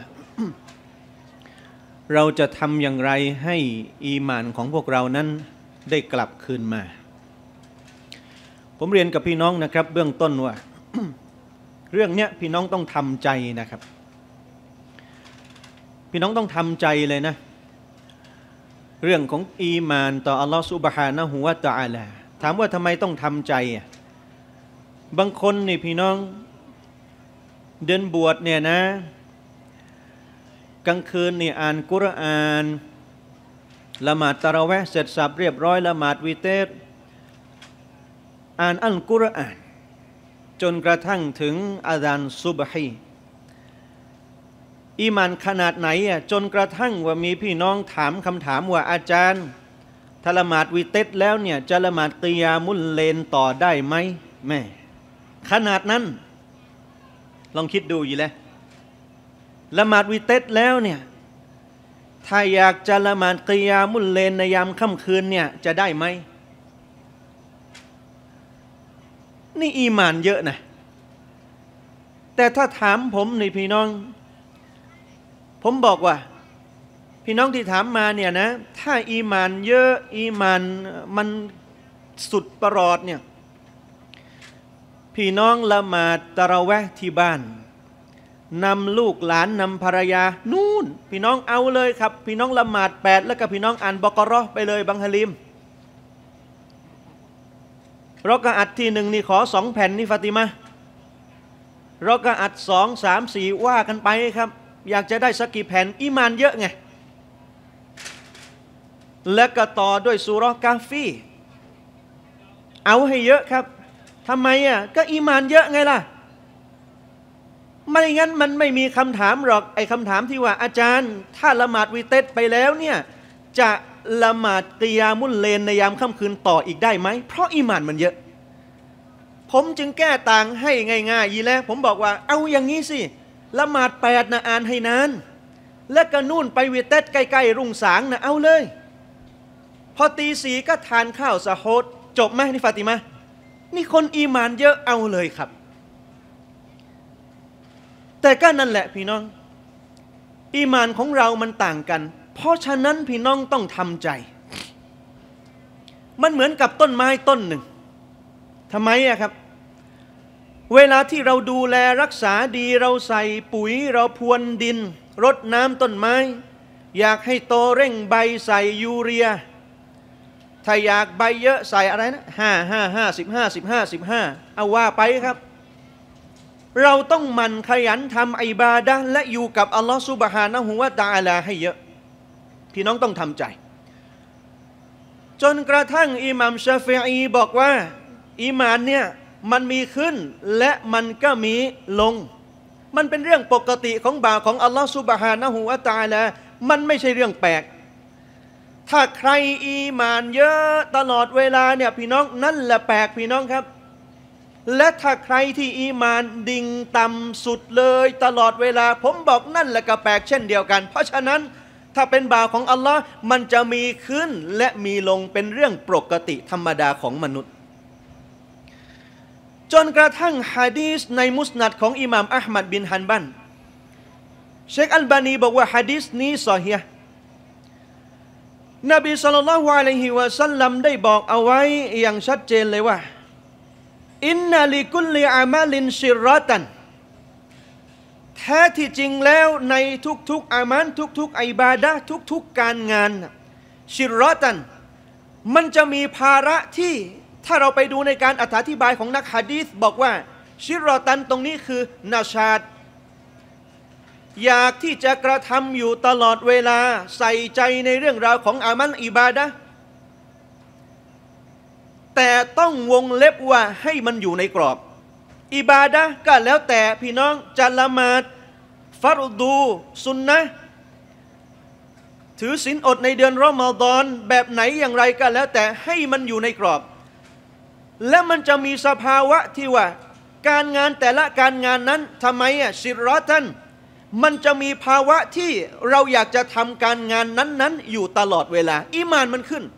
เราจะทำอย่างไรให้อีหม่านของพวกเรานั้นได้กลับคืนมาผมเรียนกับพี่น้องนะครับเบื้องต้นว่า เรื่องเนี้ยพี่น้องต้องทำใจนะครับพี่น้องต้องทำใจเลยนะเรื่องของอีหม่านต่ออัลลอฮฺซุบฮานะฮูวะตะอาลาถามว่าทำไมต้องทำใจอ่ะบางคนนี่พี่น้องเดินบวชเนี่ยนะกลางคืนนี่อ่านกุรอานละหมาดตะเราะเวห์เสร็จสับเรียบร้อยละหมาดวิเตรอ่านอัลกุรอานจนกระทั่งถึงอาซานซุบฮีอีหม่านขนาดไหนอ่ะจนกระทั่งว่ามีพี่น้องถามคำถามว่าอาจารย์ถ้าละหมาดวิเตรแล้วเนี่ยจะละหมาดกิยามุลเลนต่อได้ไหมแม่ขนาดนั้นลองคิดดูอยู่แล้วละหมาดวิเตรแล้วเนี่ยถ้าอยากจะละหมาดกิยามุลเลนในยามค่ำคืนเนี่ยจะได้ไหมนี่อีหม่านเยอะนะแต่ถ้าถามผมนี่พี่น้องผมบอกว่าพี่น้องที่ถามมาเนี่ยนะถ้าอีหม่านเยอะอีหม่านมันสุดประหลอดเนี่ยพี่น้องละหมาดตะเราะเวห์ที่บ้านนำลูกหลานนำภรรยานู่นพี่น้องเอาเลยครับพี่น้องละหมาดแปดแล้วก็พี่น้องอ่านบะเกาะเราะห์ไปเลยบังฮะลิมรอกะอัดที่หนึ่งนี่ขอสองแผ่นนี่ฟาติมะรอกะอัดสองสามสี่ว่ากันไปครับอยากจะได้สักกี่แผ่นอีหม่านเยอะไงแล้วก็ต่อด้วยซูเราะห์กาฟีเอาให้เยอะครับทำไมอ่ะก็อีหม่านเยอะไงล่ะไม่งั้นมันไม่มีคำถามหรอกไอ้คำถามที่ว่าอาจารย์ถ้าละหมาดวิเตรไปแล้วเนี่ยจะละหมาดกิยามุลเลนในยามค่ำคืนต่ออีกได้ไหมเพราะอีหม่านมันเยอะผมจึงแก้ต่างให้ง่ายๆยีแล้วผมบอกว่าเอาอย่างนี้สิละหมาดแปดนะอ่านให้นานและก็นู่นไปวิเตรใกล้ๆรุ่งสางนะเอาเลยพอตีสี่ก็ทานข้าวสะโฮดจบไหมนี่ฟาติมานี่คนอีหม่านเยอะเอาเลยครับแต่ก็นั่นแหละพี่น้องอีหม่านของเรามันต่างกันเพราะฉะนั้นพี่น้องต้องทำใจมันเหมือนกับต้นไม้ต้นหนึ่งทำไมอะครับเวลาที่เราดูแลรักษาดีเราใส่ปุ๋ยเราพรวนดินรดน้ำต้นไม้อยากให้โตเร่งใบใส่ยูเรียถ้าอยากใบเยอะใส่อะไรนะห้าห้าห้าสิบห้าสิบห้าสิบห้าเอาว่าไปครับเราต้องหมั่นขยันทำอิบาดะห์และอยู่กับอัลลอฮฺซุบฮานะฮูวะตะอาลาให้เยอะพี่น้องต้องทำใจจนกระทั่งอิหม่ามชาฟิอีบอกว่าอีหม่านเนี่ยมันมีขึ้นและมันก็มีลงมันเป็นเรื่องปกติของบ่าวของอัลลอฮฺซุบฮานะฮูวะตะอาลามันไม่ใช่เรื่องแปลกถ้าใครอีหม่านเยอะตลอดเวลาเนี่ยพี่น้องนั่นแหละแปลกพี่น้องครับและถ้าใครที่อีหม่านดิ่งต่ำสุดเลยตลอดเวลาผมบอกนั่นแหละก็แปลกเช่นเดียวกันเพราะฉะนั้นถ้าเป็นบ่าวของอัลลอฮ์มันจะมีขึ้นและมีลงเป็นเรื่องปกติธรรมดาของมนุษย์จนกระทั่งหะดีษในมุสนัดของอิหม่ามอะห์มัดบินฮันบัลเชคอัลบานีบอกว่าหะดีษนี้ซอฮีฮ์นบีศ็อลลัลลอฮุอะลัยฮิวะซัลลัมได้บอกเอาไว้อย่างชัดเจนเลยว่าอินนาลิกุลลิอามัลินชิรอตันแท้ที่จริงแล้วในทุกๆอามันทุกๆอิบาดะห์ทุกๆการงานชิรอตันมันจะมีภาระที่ถ้าเราไปดูในการอธิบายของนักหะดีษบอกว่าชิรอตันตรงนี้คือนาชาดอยากที่จะกระทำอยู่ตลอดเวลาใส่ใจในเรื่องราวของอามันอิบาดะห์แต่ต้องวงเล็บว่าให้มันอยู่ในกรอบอิบาดะห์ก็แล้วแต่พี่น้องจะละหมาดฟัรดูซุนนะห์ถือศีลอดในเดือนรอมฎอนแบบไหนอย่างไรก็แล้วแต่ให้มันอยู่ในกรอบและมันจะมีสภาวะที่ว่าการงานแต่ละการงานนั้นทำไมอ่ะชิรอตันมันจะมีภาวะที่เราอยากจะทำการงานนั้นๆอยู่ตลอดเวลาอีหม่านมันขึ้น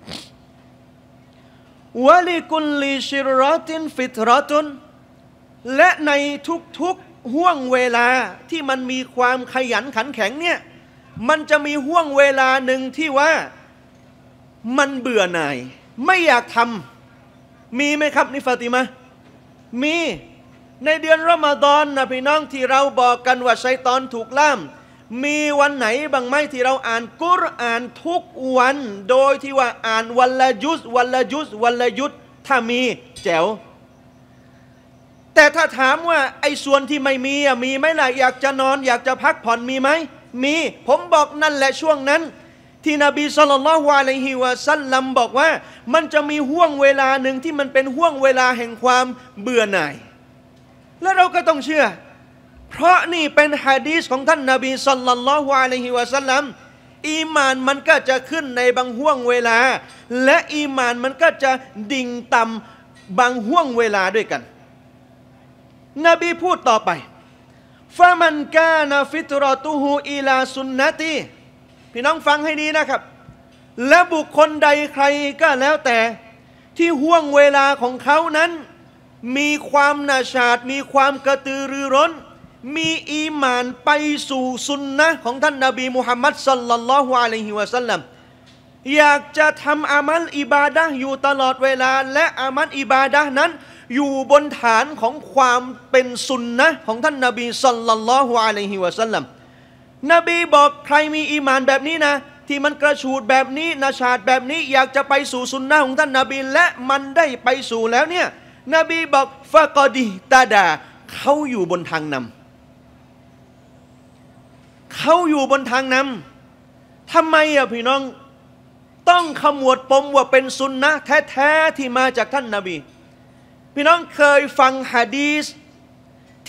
วะลิกุลลิชิรอตินฟิตรอตุนและในทุกๆห่วงเวลาที่มันมีความขยันขันแข็งเนี่ยมันจะมีห่วงเวลาหนึ่งที่ว่ามันเบื่อหน่ายไม่อยากทำมีไหมครับนิฟาติมามีในเดือนรอมฎอนนะพี่น้องที่เราบอกกันว่าชัยฏอนถูกล่ามมีวันไหนบางไหมที่เราอ่านกุรอานทุกวันโดยที่ว่าอ่านวันละยุสวันละยุสวันละยุสถ้ามีแจ๋วแต่ถ้าถามว่าไอ้ส่วนที่ไม่มีอ่ะมีไหมล่ะอยากจะนอนอยากจะพักผ่อนมีไหมมีผมบอกนั่นแหละช่วงนั้นที่นบีศ็อลลัลลอฮุอะลัยฮิวะซัลลัมบอกว่ามันจะมีห่วงเวลาหนึ่งที่มันเป็นห่วงเวลาแห่งความเบื่อหน่ายและเราก็ต้องเชื่อเพราะนี่เป็นหะดีษของท่านนบีศ็อลลัลลอฮุอะลัยฮิวะซัลลัมอีมานมันก็จะขึ้นในบางห่วงเวลาและอีมานมันก็จะดิ่งต่ำบางห่วงเวลาด้วยกันนบีพูดต่อไปฟะมันกานะฟิตรอตุฮูอิลาสุนนะตีพี่น้องฟังให้ดีนะครับและบุคคลใดใครก็แล้วแต่ที่ห่วงเวลาของเขานั้นมีความนาชาดมีความกระตือรือร้นมีอีหม่านไปสู่สุนนะของท่านนบีมุฮัมมัดศ็อลลัลลอฮุอะลัยฮิวะซัลลัมอยากจะทำอามัลอิบาดะห์อยู่ตลอดเวลาและอามัลอิบาดะห์นั้นอยู่บนฐานของความเป็นสุนนะของท่านนบีศ็อลลัลลอฮุอะลัยฮิวะซัลลัมนบีบอกใครมีอีหม่านแบบนี้นะที่มันกระชูดแบบนี้นาชาดแบบนี้อยากจะไปสู่สุนนะของท่านนบีและมันได้ไปสู่แล้วเนี่ยนบีบอกฟะกอดีตาดาเขาอยู่บนทางนำเขาอยู่บนทางนำทำไมอ่ะพี่น้องต้องขมวดปมว่าเป็นสุนนะแท้ๆที่มาจากท่านนบีพี่น้องเคยฟังหะดีษ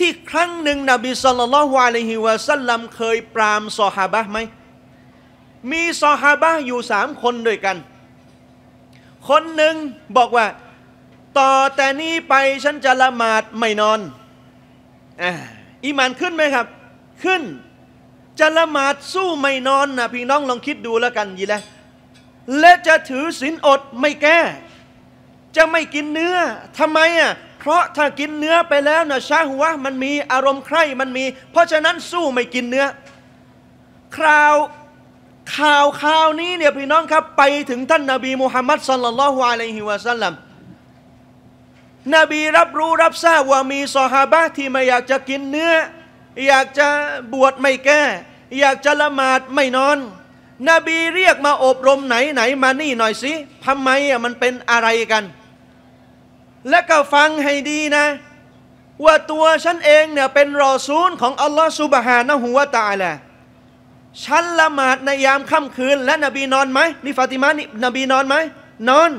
ที่ครั้งหนึ่งนบีศ็อลลัลลอฮุอะลัยฮิวะซัลลัมเคยปรามซอฮาบะห์ไหมมีซอฮาบะห์อยู่สามคนด้วยกันคนหนึ่งบอกว่าต่อแต่นี้ไปฉันจะละหมาดไม่นอนอ่าอีหม่านขึ้นไหมครับขึ้นจะละหมาดสู้ไม่นอนนะพี่น้องลองคิดดูแล้วกันยีแล้วและจะถือศีลอดไม่แก้จะไม่กินเนื้อทำไมอ่ะเพราะถ้ากินเนื้อไปแล้วนะชะฮวะห์มันมีอารมณ์ใคร่มันมีเพราะฉะนั้นสู้ไม่กินเนื้อคราวข่าวข่าวนี้เนี่ยพี่น้องครับไปถึงท่านนบีมุฮัมมัดศ็อลลัลลอฮุอะลัยฮิวะซัลลัมนบีรับรู้รับทราบว่ามีซอฮาบะห์ที่ไม่อยากจะกินเนื้ออยากจะบวชไม่แก้อยากจะละหมาดไม่นอนนบีเรียกมาอบรมไหนไหนมานี่หน่อยสิทำไมอ่ะมันเป็นอะไรกันและก็ฟังให้ดีนะว่าตัวฉันเองเนี่ยเป็นรอซูลของอัลลอฮฺซุบฮานะฮูวะตะอาลาฉันละหมาดในยามค่ำคืนและนบีนอนไหมนี่ฟาติมานี่นบีนอนไหมนอน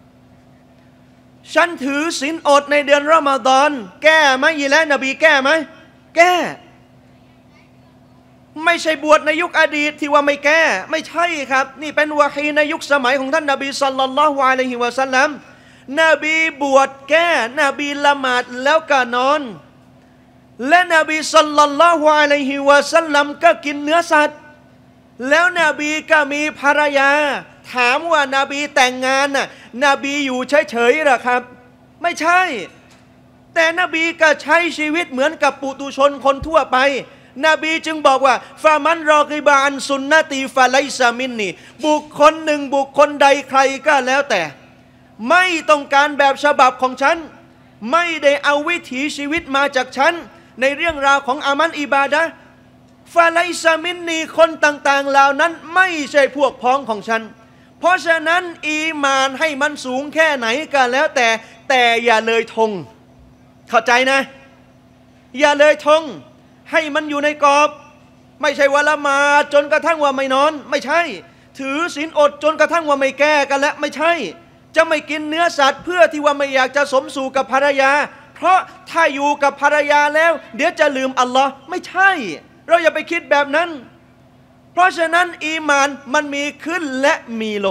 ฉันถือศีลอดในเดือนรอมฎอนแก้ไหมยีแล้วนบีแก้ไหมแก้ไม่ใช่บวชในยุคอดีตที่ว่าไม่แก้ไม่ใช่ครับนี่เป็นวะฮีในยุคสมัยของท่านนบีศ็อลลัลลอฮุอะลัยฮิวะซัลลัมนบีบวชแก้นบีละหมาดแล้วก็นอนและนบีศ็อลลัลลอฮุอะลัยฮิวะซัลลัมก็กินเนื้อสัตว์แล้วนบีก็มีภรรยาถามว่านาบีแต่งงานน่ะนบีอยู่เฉยๆหรอครับไม่ใช่แต่นบีก็ใช้ชีวิตเหมือนกับปุถุชนคนทั่วไปนบีจึงบอกว่าฟามันรอกิบานสุนนะตีฟาไลซามินนีบุคคลหนึ่งบุคคลใดใครก็แล้วแต่ไม่ต้องการแบบฉบับของฉันไม่ได้เอาวิถีชีวิตมาจากฉันในเรื่องราวของอามันอิบาดะห์ฟาไลซามินนีคนต่างๆเหล่านั้นไม่ใช่พวกพ้องของฉันเพราะฉะนั้นอีมานให้มันสูงแค่ไหนก็แล้วแต่แต่อย่าเลยธงเข้าใจนะอย่าเลยธงให้มันอยู่ในกรอบไม่ใช่ว่าละหมาดจนกระทั่งว่าไม่นอนไม่ใช่ถือศีลอดจนกระทั่งว่าไม่แก้กันแล้วไม่ใช่จะไม่กินเนื้อสัตว์เพื่อที่ว่าไม่อยากจะสมสู่กับภรรยาเพราะถ้าอยู่กับภรรยาแล้วเดี๋ยวจะลืมอัลลอฮ์ไม่ใช่เราอย่าไปคิดแบบนั้นเพราะฉะนั้นอีมานมันมีขึ้นและมีลง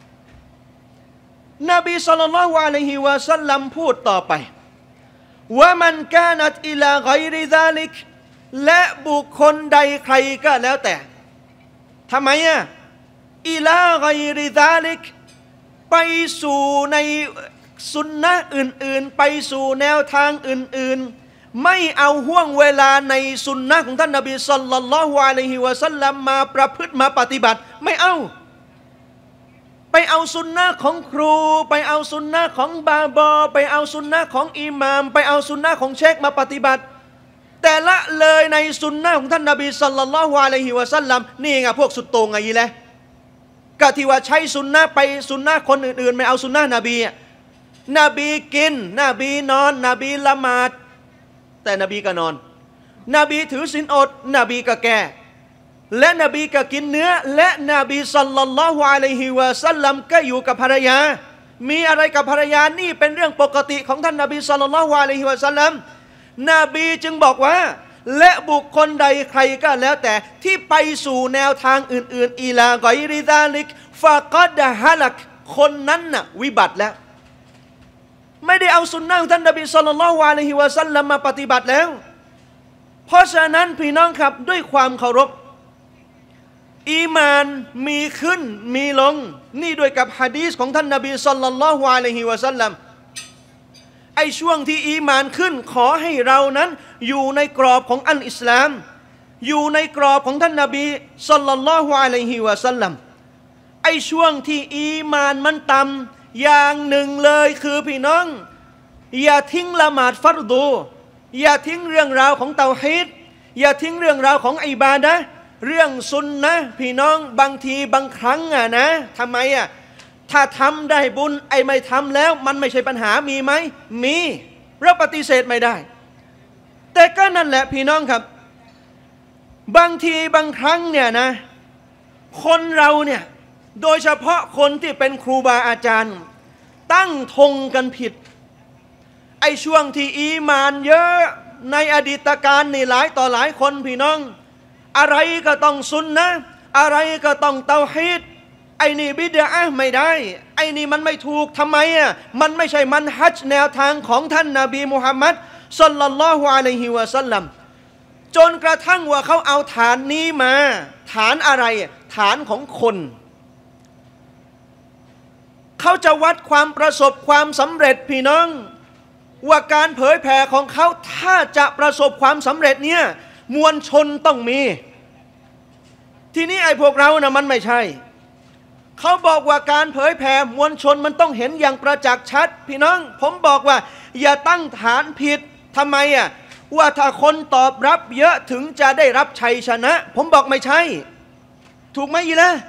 นบีศ็อลลัลลอฮุอะลัยฮิวะซัลลัมพูดต่อไปว่ามันกานัตอิลาฆอยริซาลิกและบุคคลใดใครก็แล้วแต่ทำไมอ่ะอิลาฆอยริซาลิกไปสู่ในสุนนะอื่นๆไปสู่แนวทางอื่นๆไม่เอาห่วงเวลาในสุนนะของท่านนบีศ็อลลัลลอฮุอะลัยฮิวะซัลลัมมาประพฤติมาปฏิบัติไม่เอาไปเอาสุนนะของครูไปเอาสุนนะของบาบอไปเอาสุนนะของอิหม่ามไปเอาสุนนะของเชคมาปฏิบัติแต่ละเลยในสุนนะของท่านนบีศ็อลลัลลอฮุอะลัยฮิวะซัลลัมนี่ไงพวกสุดโต่งไงยี่แหละก็ที่ว่าใช้สุนนะไปสุนนะคนอื่นๆไม่เอาสุนนะนบีนบีกินนบีนอนนบีละหมาดแต่นบีก็นอนนบีถือศีลอดนบีก็แก่และนบีก็กินเนื้อและนบีศ็อลลัลลอฮุอะลัยฮิวะซัลลัมก็อยู่กับภรรยามีอะไรกับภรรยานี่เป็นเรื่องปกติของท่านนบีศ็อลลัลลอฮุอะลัยฮิวะซัลลัมนบีจึงบอกว่าและบุคคลใดใครก็แล้วแต่ที่ไปสู่แนวทางอื่นๆอีลาฆอยริซาลิกฟะกอดฮะลักคนนั้นน่ะวิบัติแล้วไม่ได้เอาสุนนะของท่านนบีศ็อลลัลลอฮุอะลัยฮิวะซัลลัมมาปฏิบัติแล้วเพราะฉะนั้นพี่น้องครับด้วยความเคารพอีมานมีขึ้นมีลงนี่ด้วยกับหะดีษของท่านนบีศ็อลลัลลอฮุอะลัยฮิวะซัลลัมไอ้ช่วงที่อีมานขึ้นขอให้เรานั้นอยู่ในกรอบของอัลอิสลามอยู่ในกรอบของท่านนบีศ็อลลัลลอฮุอะลัยฮิวะซัลลัมไอ้ช่วงที่อีมานมันต่ำอย่างหนึ่งเลยคือพี่น้องอย่าทิ้งละหมาดฟัรดูอย่าทิ้งเรื่องราวของเตาฮีดอย่าทิ้งเรื่องราวของอิบาดะห์เรื่องซุนนะพี่น้องบางทีบางครั้งอ่ะนะทำไมอ่ะถ้าทำได้บุญไอ้ไม่ทำแล้วมันไม่ใช่ปัญหามีไหมมีเราปฏิเสธไม่ได้แต่ก็นั่นแหละพี่น้องครับบางทีบางครั้งเนี่ยนะคนเราเนี่ยโดยเฉพาะคนที่เป็นครูบาอาจารย์ตั้งธงกันผิดไอ้ช่วงที่อีมานเยอะในอดีตการนี่หลายต่อหลายคนพี่น้องอะไรก็ต้องซุนนะห์อะไรก็ต้องเตาฮีดไอ้นี่บิดอะห์ไม่ได้ไอ้นี่มันไม่ถูกทำไมอ่ะมันไม่ใช่มันฮัจญ์แนวทางของท่านนบีมุฮัมมัดศ็อลลัลลอฮุอะลัยฮิวะซัลลัมจนกระทั่งว่าเขาเอาฐานนี้มาฐานอะไรฐานของคนเขาจะวัดความประสบความสำเร็จพี่น้องว่าการเผยแผ่ของเขาถ้าจะประสบความสำเร็จเนี่ยมวลชนต้องมีทีนี้ไอ้พวกเรานะมันไม่ใช่เขาบอกว่าการเผยแผ่มวลชนมันต้องเห็นอย่างประจักษ์ชัดพี่น้องผมบอกว่าอย่าตั้งฐานผิดทำไมอ่ะว่าถ้าคนตอบรับเยอะถึงจะได้รับชัยชนะผมบอกไม่ใช่ถูกไหมอีละ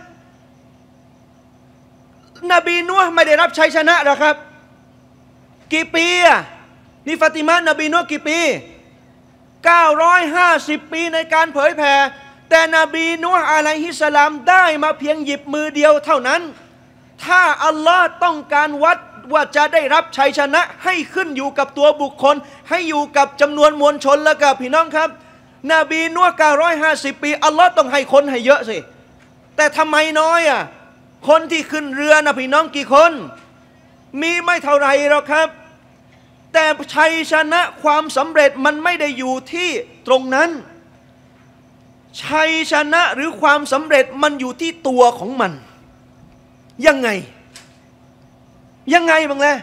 นบีนูห์ไม่ได้รับชัยชนะหรอครับกี่ปีอ่ะนี่ฟาติมะห์นบีนูห์กี่ปีเก้าร้อยห้าสิบปีในการเผยแผ่แต่นบีนูห์อะลัยฮิสสลามได้มาเพียงหยิบมือเดียวเท่านั้นถ้าอัลลอฮ์ต้องการวัดว่าจะได้รับชัยชนะให้ขึ้นอยู่กับตัวบุคคลให้อยู่กับจำนวนมวลชนแล้วกับพี่น้องครับนบีนูห์เก้าร้อยห้าสิบปีอัลลอฮ์ต้องให้คนให้เยอะสิแต่ทำไมน้อยอ่ะคนที่ขึ้นเรือนะพี่น้องกี่คนมีไม่เท่าไรหรอกครับแต่ชัยชนะความสำเร็จมันไม่ได้อยู่ที่ตรงนั้นชัยชนะหรือความสำเร็จมันอยู่ที่ตัวของมันยังไงยังไงบ้างล่ะ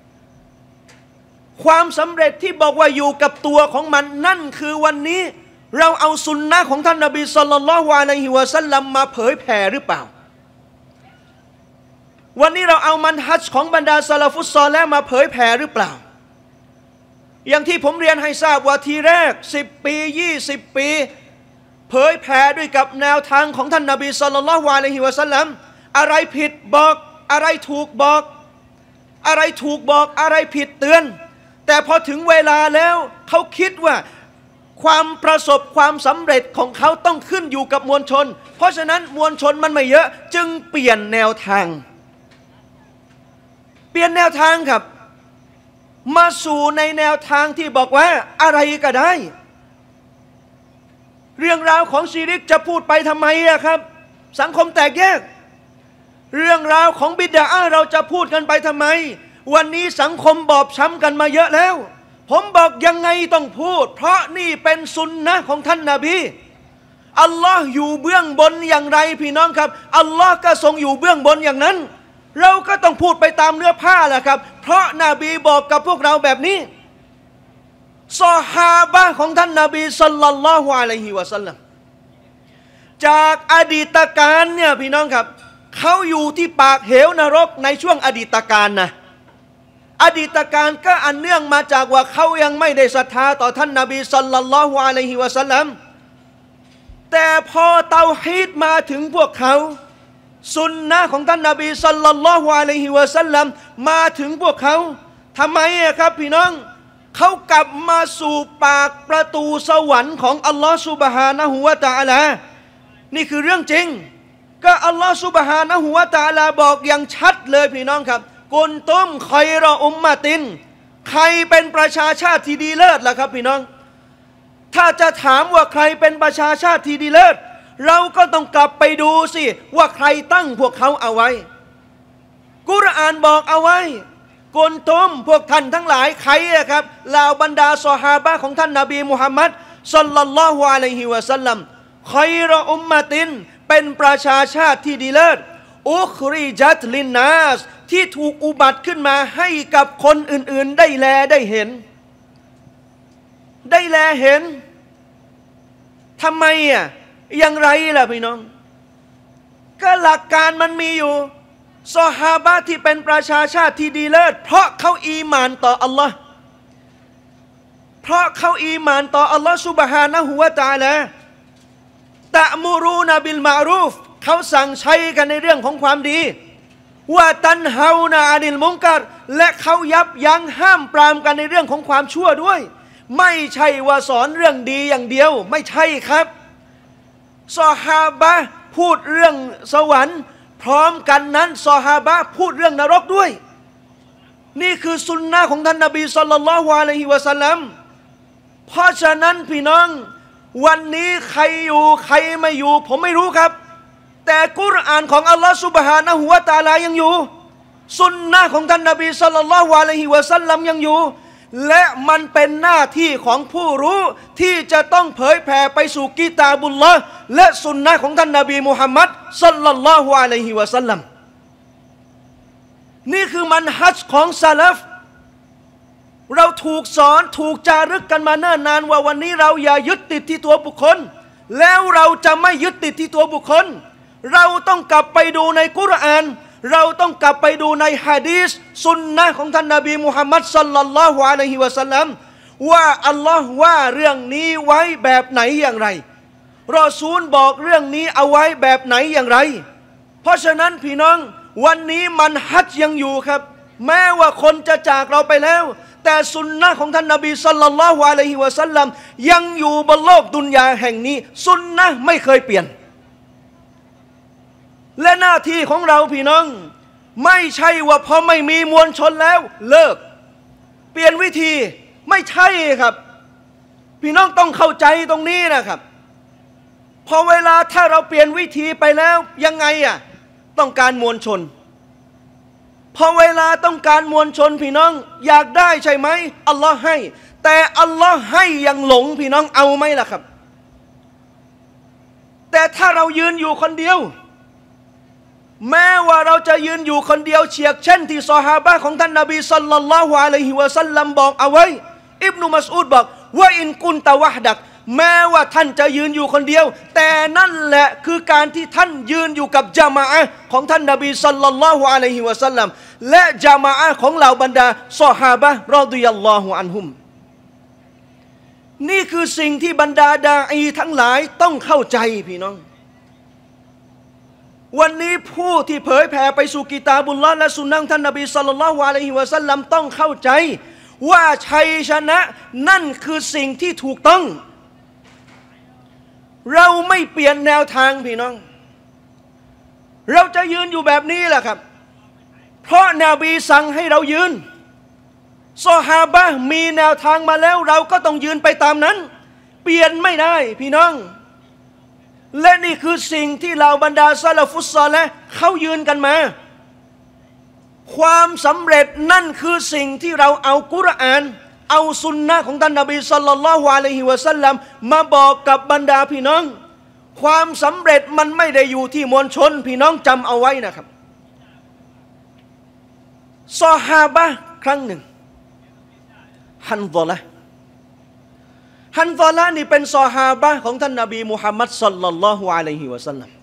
ความสำเร็จที่บอกว่าอยู่กับตัวของมันนั่นคือวันนี้เราเอาสุนนะของท่านนบีศ็อลลัลลอฮุอะลัยฮิวะซัลลัมมาเผยแผ่หรือเปล่าวันนี้เราเอามันฮัจญ์ของบรรดาซะลาฟุสซอลิห์มาเผยแผ่หรือเปล่าอย่างที่ผมเรียนให้ทราบว่าทีแรกสิบปียี่สิบปีเผยแผ่ด้วยกับแนวทางของท่านนบีศ็อลลัลลอฮุอะลัยฮิวะซัลลัมอะไรผิดบอกอะไรถูกบอกอะไรถูกบอกอะไรผิดเตือนแต่พอถึงเวลาแล้วเขาคิดว่าความประสบความสำเร็จของเขาต้องขึ้นอยู่กับมวลชนเพราะฉะนั้นมวลชนมันไม่เยอะจึงเปลี่ยนแนวทางเปลี่ยนแนวทางครับมาสู่ในแนวทางที่บอกว่าอะไรก็ได้เรื่องราวของชิริกจะพูดไปทำไมอะครับสังคมแตกแยกเรื่องราวของบิดอะห์เราจะพูดกันไปทำไมวันนี้สังคมบอบช้ำกันมาเยอะแล้วผมบอกยังไงต้องพูดเพราะนี่เป็นสุนนะของท่านนบีอัลลอฮ์อยู่เบื้องบนอย่างไรพี่น้องครับอัลลอฮ์ก็ทรงอยู่เบื้องบนอย่างนั้นเราก็ต้องพูดไปตามเนื้อผ้าแหละครับเพราะนบีบอกกับพวกเราแบบนี้ซอฮาบะห์ของท่านนบีศ็อลลัลลอฮุอะลัยฮิวะซัลลัมจากอดีตการเนี่ยพี่น้องครับเขาอยู่ที่ปากเหวนรกในช่วงอดีตการนะอดีตการก็อันเนื่องมาจากว่าเขายังไม่ได้ศรัทธาต่อท่านนบีศ็อลลัลลอฮุอะลัยฮิวะซัลลัมแต่พอเตาฮีดมาถึงพวกเขาสุนนะของท่านนบีศ็อลลัลลอฮุอะลัยฮิวะซัลลัมมาถึงพวกเขาทำไมครับพี่น้องเขากลับมาสู่ปากประตูสวรรค์ของอัลลอฮฺซุบฮานะฮูวะตะอาลานี่คือเรื่องจริงก็อัลลอฮฺซุบฮานะฮูวะตะอาลาบอกอย่างชัดเลยพี่น้องครับกุนตุมคอยรออุมมะตินใครเป็นประชาชาติที่ดีเลิศล่ะครับพี่น้องถ้าจะถามว่าใครเป็นประชาชาติที่ดีเลิศเราก็ต้องกลับไปดูสิว่าใครตั้งพวกเขาเอาไว้กุรอานบอกเอาไว้กุนตุมพวกท่านทั้งหลายใครครับเหล่าบรรดาซอฮาบะห์ของท่านนบีมุฮัมมัดศ็อลลัลลอฮุอะลัยฮิวะซัลลัมคอยรออุมมะตินเป็นประชาชาติที่ดีเลิศอุคริจัตลินนาสที่ถูกอุบัติขึ้นมาให้กับคนอื่นๆได้แลได้เห็นได้แลเห็นทำไมอ่ะอย่างไรล่ะพี่น้องก็หลักการมันมีอยู่ซอฮาบะห์ที่เป็นประชาชาติที่ดีเลิศเพราะเขาอีหม่านต่ออัลลอฮ์เพราะเขาอีหม่านต่ออัลลอฮ์ซุบฮานะฮูวะตะอาลาตะมุรูนบิลมารูฟเขาสั่งใช้กันในเรื่องของความดีว่าตันเฮานาอานิลมุงกัรและเขายับยั้งห้ามปรามกันในเรื่องของความชั่วด้วยไม่ใช่ว่าสอนเรื่องดีอย่างเดียวไม่ใช่ครับซอฮาบะห์พูดเรื่องสวรรค์พร้อมกันนั้นซอฮาบะห์พูดเรื่องนรกด้วยนี่คือสุนนะของท่านนบีศ็อลลัลลอฮุอะลัยฮิวะซัลลัมเพราะฉะนั้นพี่น้องวันนี้ใครอยู่ใครไม่อยู่ผมไม่รู้ครับแต่กุรอานของอัลลอฮฺซุบฮานะฮูวะตะอาลายังอยู่สุนนะของท่านนบีศ็อลลัลลอฮุอะลัยฮิวะซัลลัมยังอยู่และมันเป็นหน้าที่ของผู้รู้ที่จะต้องเผยแผ่ไปสู่กิตาบุลลอฮ์และสุนนะของท่านนบีมุฮัมมัดศ็อลลัลลอฮุอะลัยฮิวะซัลลัมนี่คือมันฮัจญ์ของซะลัฟเราถูกสอนถูกจารึกกันมาเนิ่นนานว่าวันนี้เราอย่ายึดติดที่ตัวบุคคลแล้วเราจะไม่ยึดติดที่ตัวบุคคลเราต้องกลับไปดูในกุรอานเราต้องกลับไปดูในหะดีษสุนนะของท่านนบีมุฮัมมัดศ็อลลัลลอฮุอะลัยฮิวะซัลลัมว่าอัลลอฮ์ว่าเรื่องนี้ไว้แบบไหนอย่างไรรอซูลบอกเรื่องนี้เอาไว้แบบไหนอย่างไรเพราะฉะนั้นพี่น้องวันนี้มันฮัจญ์ยังอยู่ครับแม้ว่าคนจะจากเราไปแล้วแต่สุนนะของท่านนบีศ็อลลัลลอฮุอะลัยฮิวะซัลลัมยังอยู่บนโลกดุนยาแห่งนี้สุนนะไม่เคยเปลี่ยนและหน้าที่ของเราพี่น้องไม่ใช่ว่าพอไม่มีมวลชนแล้วเลิกเปลี่ยนวิธีไม่ใช่ครับพี่น้องต้องเข้าใจตรงนี้นะครับพอเวลาถ้าเราเปลี่ยนวิธีไปแล้วยังไงอ่ะต้องการมวลชนพอเวลาต้องการมวลชนพี่น้องอยากได้ใช่ไหมอัลลอฮ์ให้แต่อัลลอฮ์ให้อย่างหลงพี่น้องเอาไหมล่ะครับแต่ถ้าเรายืนอยู่คนเดียวแม้ว่าเราจะยืนอยู่คนเดียวเฉียกเช่นที่ซอฮาบะห์ของท่านนบีศ็อลลัลลอฮุอะลัยฮิวะซัลลัมบอกเอาไว้อิบนุมัสอูดบอกว่าอินกุนตะวะฮดักแม้ว่าท่านจะยืนอยู่คนเดียวแต่นั่นแหละคือการที่ท่านยืนอยู่กับญะมาอะห์ของท่านนบีศ็อลลัลลอฮุอะลัยฮิวะซัลลัมและญะมาอะห์ของเหล่าบรรดาซอฮาบะห์รอฎิยัลลอฮุอันฮุมนี่คือสิ่งที่บรรดาดาอีทั้งหลายต้องเข้าใจพี่น้องวันนี้ผู้ที่เผยแผ่ไปสู่กิตาบุลลอฮ์และสุนนะท่านนบีศ็อลลัลลอฮุอะลัยฮิวะซัลลัมต้องเข้าใจว่าชัยชนะนั่นคือสิ่งที่ถูกต้องเราไม่เปลี่ยนแนวทางพี่น้องเราจะยืนอยู่แบบนี้แหละครับเพราะนบีสั่งให้เรายืนซอฮาบะห์มีแนวทางมาแล้วเราก็ต้องยืนไปตามนั้นเปลี่ยนไม่ได้พี่น้องและนี่คือสิ่งที่เหล่าบรรดาซะลาฟุสซอลิห์เขายืนกันมาความสำเร็จนั่นคือสิ่งที่เราเอากุรอานเอาสุนนะของท่านนบีศ็อลลัลลอฮุอะลัยฮิวะซัลลัมมาบอกกับบรรดาพี่น้องความสำเร็จมันไม่ได้อยู่ที่มวลชนพี่น้องจำเอาไว้นะครับซอฮาบะห์ครั้งหนึ่งฮันซอละห์ฮันซอละห์นี่เป็นซอฮาบะห์ของท่านนบีมุฮัมมัดศ็อลลัลลอฮุอะลัยฮิวะซัลลัม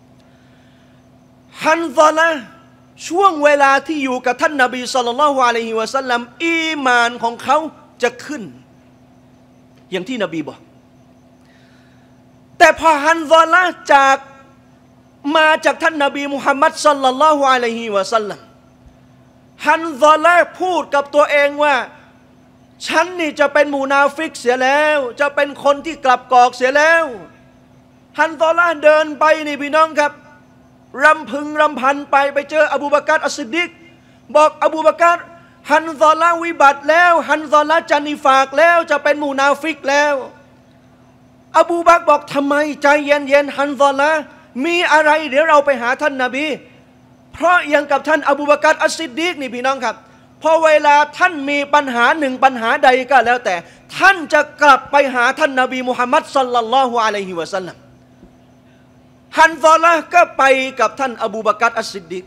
ฮันซอละห์ช่วงเวลาที่อยู่กับท่านนบีศ็อลลัลลอฮุอะลัยฮิวะซัลลัมอีมานของเขาจะขึ้นอย่างที่นบีบอกแต่พอฮันซอละห์จากมาจากท่านนบีมุฮัมมัดศ็อลลัลลอฮุอะลัยฮิวะซัลลัมฮันซอละห์พูดกับตัวเองว่าฉันนี่จะเป็นมูนาฟิกเสียแล้วจะเป็นคนที่กลับกอกเสียแล้วฮันซอละห์เดินไปนี่พี่น้องครับรำพึงรำพันไปไปเจออบูบะกัรอัสซิดดีกบอกอบูบะกัรฮันซอละห์วิบัติแล้วฮันซอละห์จะนิฟากแล้วจะเป็นมูนาฟิกแล้วอบูบักรบอกทำไมใจเย็นๆฮันซอละห์มีอะไรเดี๋ยวเราไปหาท่านนบีเพราะอย่างกับท่านอบูบะกัรอัสซิดดีกนี่พี่น้องครับพอเวลาท่านมีปัญหาหนึ่งปัญหาใดก็แล้วแต่ท่านจะกลับไปหาท่านนบีมุฮัมมัดศ็อลลัลลอฮุอะลัยฮิวะซัลลัมฮันซอละห์ก็ไปกับท่านอบูบะกัรอัสซิดดีก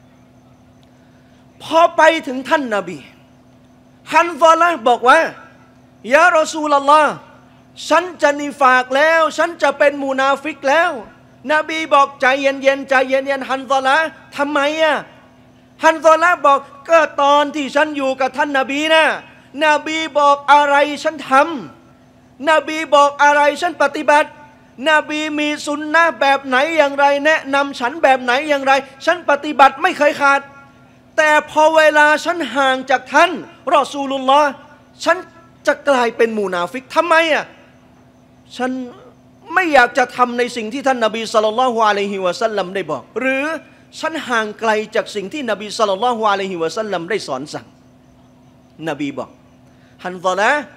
พอไปถึงท่านนบีฮันซอละห์บอกว่ายารอซูลุลลอฮ์ฉันจะนิฟากแล้วฉันจะเป็นมุนาฟิกแล้วนบีบอกใจเย็นๆใจเย็นๆฮันซอละห์ทำไมอ่ะฮันซอละห์บอกก็ตอนที่ฉันอยู่กับท่านนบีนะนบีบอกอะไรฉันทำนบีบอกอะไรฉันปฏิบัตินบีมีสุนนะแบบไหนอย่างไรแนะนำฉันแบบไหนอย่างไรฉันปฏิบัติไม่เคยขาดแต่พอเวลาฉันห่างจากท่านรอซูลุลลอฮ์ฉันจะกลายเป็นมุนาฟิกทำไมอ่ะฉันไม่อยากจะทำในสิ่งที่ท่านนบีศ็อลลัลลอฮุอะลัยฮิวะซัลลัมได้บอกหรือฉันห่างไกลจากสิ่งที่นบีศ็อลลัลลอฮุอะลัยฮิวะซัลลัมได้สอนสั่งนบีบอกฮันซอละห์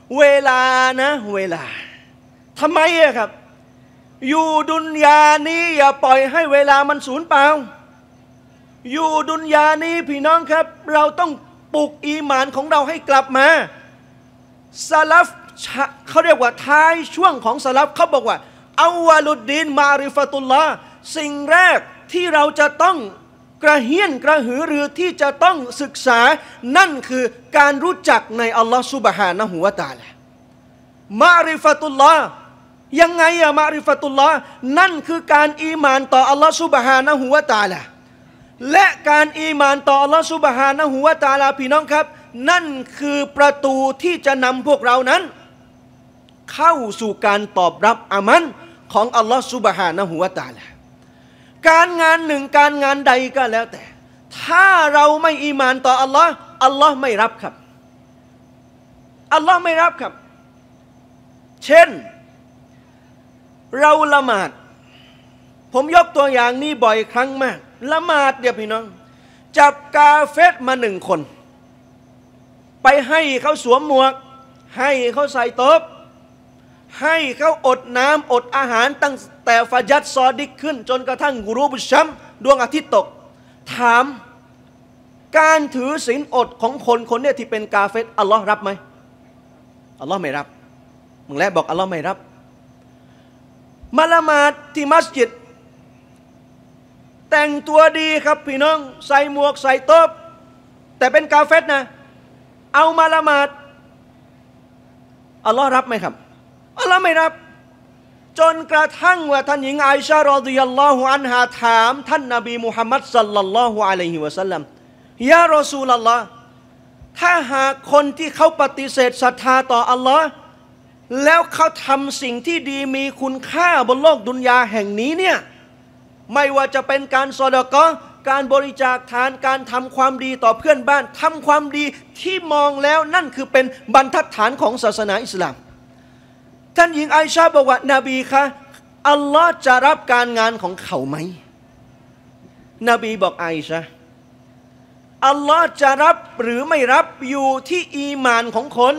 เวลานะเวลาทำไมอะครับอยู่ดุนยานี้อย่าปล่อยให้เวลามันสูญเปล่าอยู่ดุนยานี้พี่น้องครับเราต้องปลุกอีหมานของเราให้กลับมาซาลัฟเขาเรียกว่าท้ายช่วงของซาลัฟเขาบอกว่าอาวาลุดดีนมาริฟะตุลลอฮ์สิ่งแรกที่เราจะต้องกระเฮี้ยนกระหือรือที่จะต้องศึกษานั่นคือการรู้จักในอัลลอฮฺซุบฮานะฮูวะตะอาลามาริฟะตุลลอฮ์ยังไงอะมาริฟะตุลลอฮ์นั่นคือการอีหมานต่ออัลลอฮฺซุบฮานะฮูวะตะอาลาและการอีหมานต่ออัลลอฮฺซุบฮานะฮูวะตะอาลาพี่น้องครับนั่นคือประตูที่จะนำพวกเรานั้นเข้าสู่การตอบรับอามันของอัลลอฮฺซุบฮานะฮูวะตะอาลาการงานหนึ่งการงานใดก็แล้วแต่ถ้าเราไม่อีหมานต่ออัลลอฮ์อัลลอฮ์ไม่รับครับอัลลอฮ์ไม่รับครับเช่นเราละหมาดผมยกตัวอย่างนี้บ่อยครั้งมากละหมาดเดี๋ยวพี่น้องจับกาเฟรมาหนึ่งคนไปให้เขาสวมหมวกให้เขาใส่โต๊ะให้เขาอดน้ำอดอาหารตั้งแต่ฟาญัดซอดิกขึ้นจนกระทั่งกุรูบุชัมดวงอาทิตย์ตกถามการถือศีลอดของคนคนนี้ที่เป็นกาเฟรอัลลอฮ์รับไหมอัลลอฮ์ไม่รับมึงแล้วบอกอัลลอฮ์ไม่รับมาละหมาดที่มัสยิดแต่งตัวดีครับพี่น้องใส่หมวกใส่โต๊ะแต่เป็นกาเฟรนะเอามาละหมาดอัลลอฮ์รับไหมครับอัลลอฮ์ไม่รับจนกระทั่งว่าท่านหญิงอาอิชะฮ์รอฎิยัลลอฮุอันฮาถามท่านนบีมุฮัมมัดศ็อลลัลลอฮุอะลัยฮิวะซัลลัมยารอซูลัลลอฮ์ถ้าหากคนที่เขาปฏิเสธศรัทธาต่ออัลลอฮ์แล้วเขาทำสิ่งที่ดีมีคุณค่าบนโลกดุนยาแห่งนี้เนี่ยไม่ว่าจะเป็นการซอดะกอฮ์การบริจาคทานการทำความดีต่อเพื่อนบ้านทำความดีที่มองแล้วนั่นคือเป็นบรรทัดฐานของศาสนาอิสลามท่านหญิงอาอิชะฮ์บอกว่านบีคะอัลลอฮ์จะรับการงานของเขาไหมนบีบอกอาอิชะฮ์อัลลอฮ์จะรับหรือไม่รับอยู่ที่อีหม่านของคน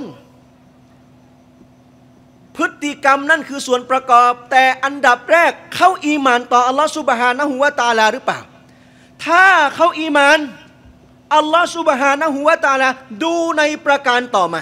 พฤติกรรมนั่นคือส่วนประกอบแต่อันดับแรกเขาอีหม่านต่ออัลลอฮ์ซุบฮานะฮูวะตะอาลาหรือเปล่าถ้าเขาอีหม่านอัลลอฮ์ซุบฮานะฮูวะตะอาลาดูในประการต่อมา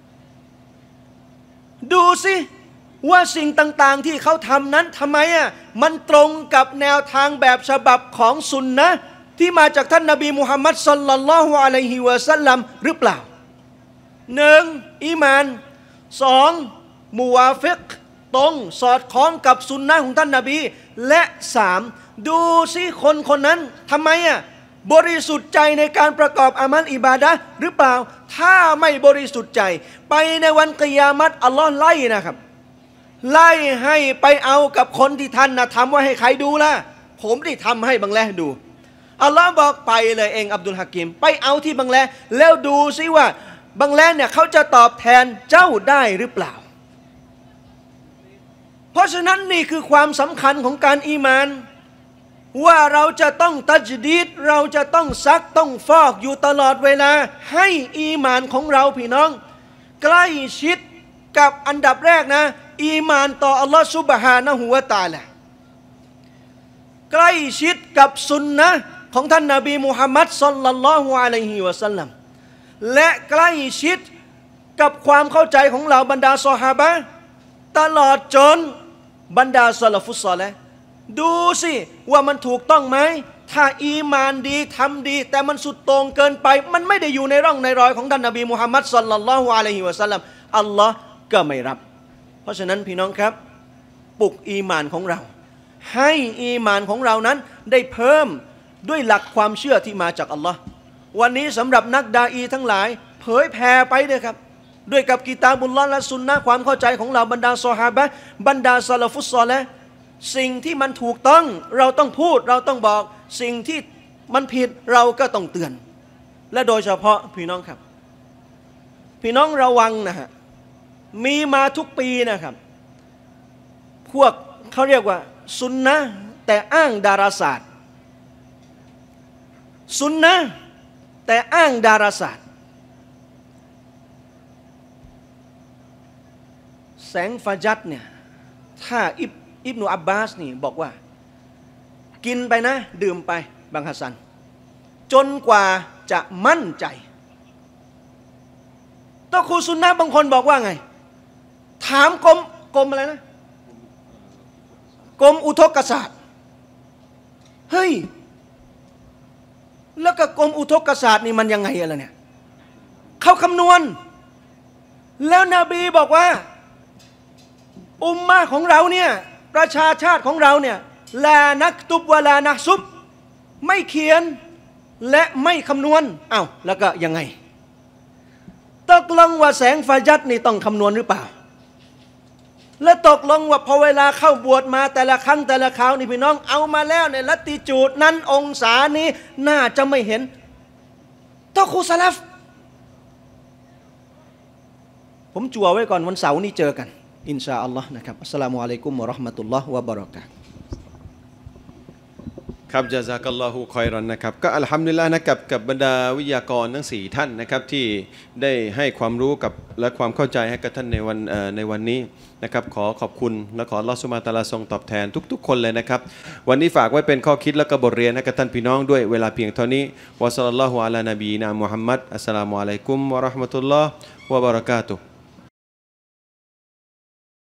ดูสิว่าสิ่งต่างๆที่เขาทำนั้นทำไมอ่ะมันตรงกับแนวทางแบบฉบับของสุนนะที่มาจากท่านนบีมุฮัมมัดศ็อลลัลลอฮุอะลัยฮิวะซัลลัมหรือเปล่าหนึ่งอีหม่านสองมุวาฟิกตรงสอดคล้องกับสุนนะของท่านนบีและสามดูสิคนคนนั้นทำไมอ่ะบริสุทธิ์ใจในการประกอบอามัลอิบาดะห์หรือเปล่าถ้าไม่บริสุทธิ์ใจไปในวันกิยามัตอัลลอฮ์ไล่นะครับไล่ให้ไปเอากับคนที่ท่านนะทำไว้ให้ใครดูล่ะผมที่ทำให้บังแลดูอัลลอฮ์บอกไปเลยเองอับดุลฮะกิมไปเอาที่บังแลแล้วดูซิว่าบังแลเนี่ยเขาจะตอบแทนเจ้าได้หรือเปล่าเพราะฉะนั้นนี่คือความสำคัญของการอีมานว่าเราจะต้องตัจดีดเราจะต้องซักต้องฟอกอยู่ตลอดเวลาให้อีมานของเราพี่น้องใกล้ชิดกับอันดับแรกนะอีมานต่ออัลลอฮฺซุบฮานะฮูวะตะอาลาใกล้ชิดกับสุนนะของท่านนบีมุฮัมมัดศ็อลลัลลอฮุอะลัยฮิวะซัลลัมและใกล้ชิดกับความเข้าใจของเหล่าบรรดาซอฮาบะห์ตลอดจนบรรดาซะลาฟุสซอลิห์ดูสิว่ามันถูกต้องไหมถ้าอีมานดีทำดีแต่มันสุดโต่งเกินไปมันไม่ได้อยู่ในร่องในรอยของท่านนบีมุฮัมมัดศ็อลลัลลอฮุอะลัยฮิวะซัลลัมอัลลอฮ์ก็ไม่รับเพราะฉะนั้นพี่น้องครับปลุกอีมานของเราให้อีมานของเรานั้นได้เพิ่มด้วยหลักความเชื่อที่มาจากอัลลอฮ์วันนี้สำหรับนักดาอีทั้งหลายเผยแผ่ไปเลยครับด้วยกับกิตาบุลลอฮ์และสุนนะความเข้าใจของเราบรรดาซอฮาบะห์บรรดาซะลาฟุสซอลิห์สิ่งที่มันถูกต้องเราต้องพูดเราต้องบอกสิ่งที่มันผิดเราก็ต้องเตือนและโดยเฉพาะพี่น้องครับพี่น้องระวังนะฮะมีมาทุกปีนะครับพวกเขาเรียกว่าซุนนะแต่อ้างดาราศาสตร์ซุนนะแต่อ้างดาราศาสตร์แสงฟาจัดเนี่ยถ้าอิบอิบนุอับบาสนี่บอกว่ากินไปนะดื่มไปบางฮัสซันจนกว่าจะมั่นใจตัวครูซุนนะบางคนบอกว่าไงถามกรมกรมอะไรนะกรมอุทกศาสตร์เฮ้ยแล้วก็กรมอุทกศาสตร์นี่มันยังไงอะไรเนี่ยเขาคำนวณแล้วนบีบอกว่าอุมมะของเราเนี่ยประชาชาติของเราเนี่ยลานักตุบวะลานะซุบไม่เขียนและไม่คำนวณอ้าวแล้วก็ยังไงตกลงว่าแสงฟาญัดนี่ต้องคำนวณหรือเปล่าและตกลงว่าพอเวลาเข้าบวชมาแต่ละครั้งแต่ละคราวนี่พี่น้องเอามาแล้วในลัติจูดนั้นองศานี้น่าจะไม่เห็นต้องครูสลัฟผมจั่วไว้ก่อนวันเสาร์นี้เจอกันอินชาอัลลอฮ์นะครับอัสสลามุอะลัยกุมวะเราะห์มะตุลลอฮ์วะบะเราะกาตุฮ์ครับจาซากัลลอฮุคอยรอนนะครับก็อัลฮัมดุลิลลาห์นะครับกับบรรดาวิทยากรทั้งสี่ท่านนะครับที่ได้ให้ความรู้กับและความเข้าใจให้กับท่านในวันในวันนี้นะครับขอขอบคุณและขออัลเลาะห์ซุบฮานะฮูวะตะอาลาทรงตอบแทนทุกๆคนเลยนะครับวันนี้ฝากไว้เป็นข้อคิดและก็บทเรียนให้กับท่านพี่น้องด้วยเวลาเพียงเท่านี้วะศ็อลลัลลอฮุอะลานบีนะมุฮัมมัดอัสสลามุอะลัยกุมวะเราะห์มะตุลลอฮ์วะบะเราะกาตุฮ์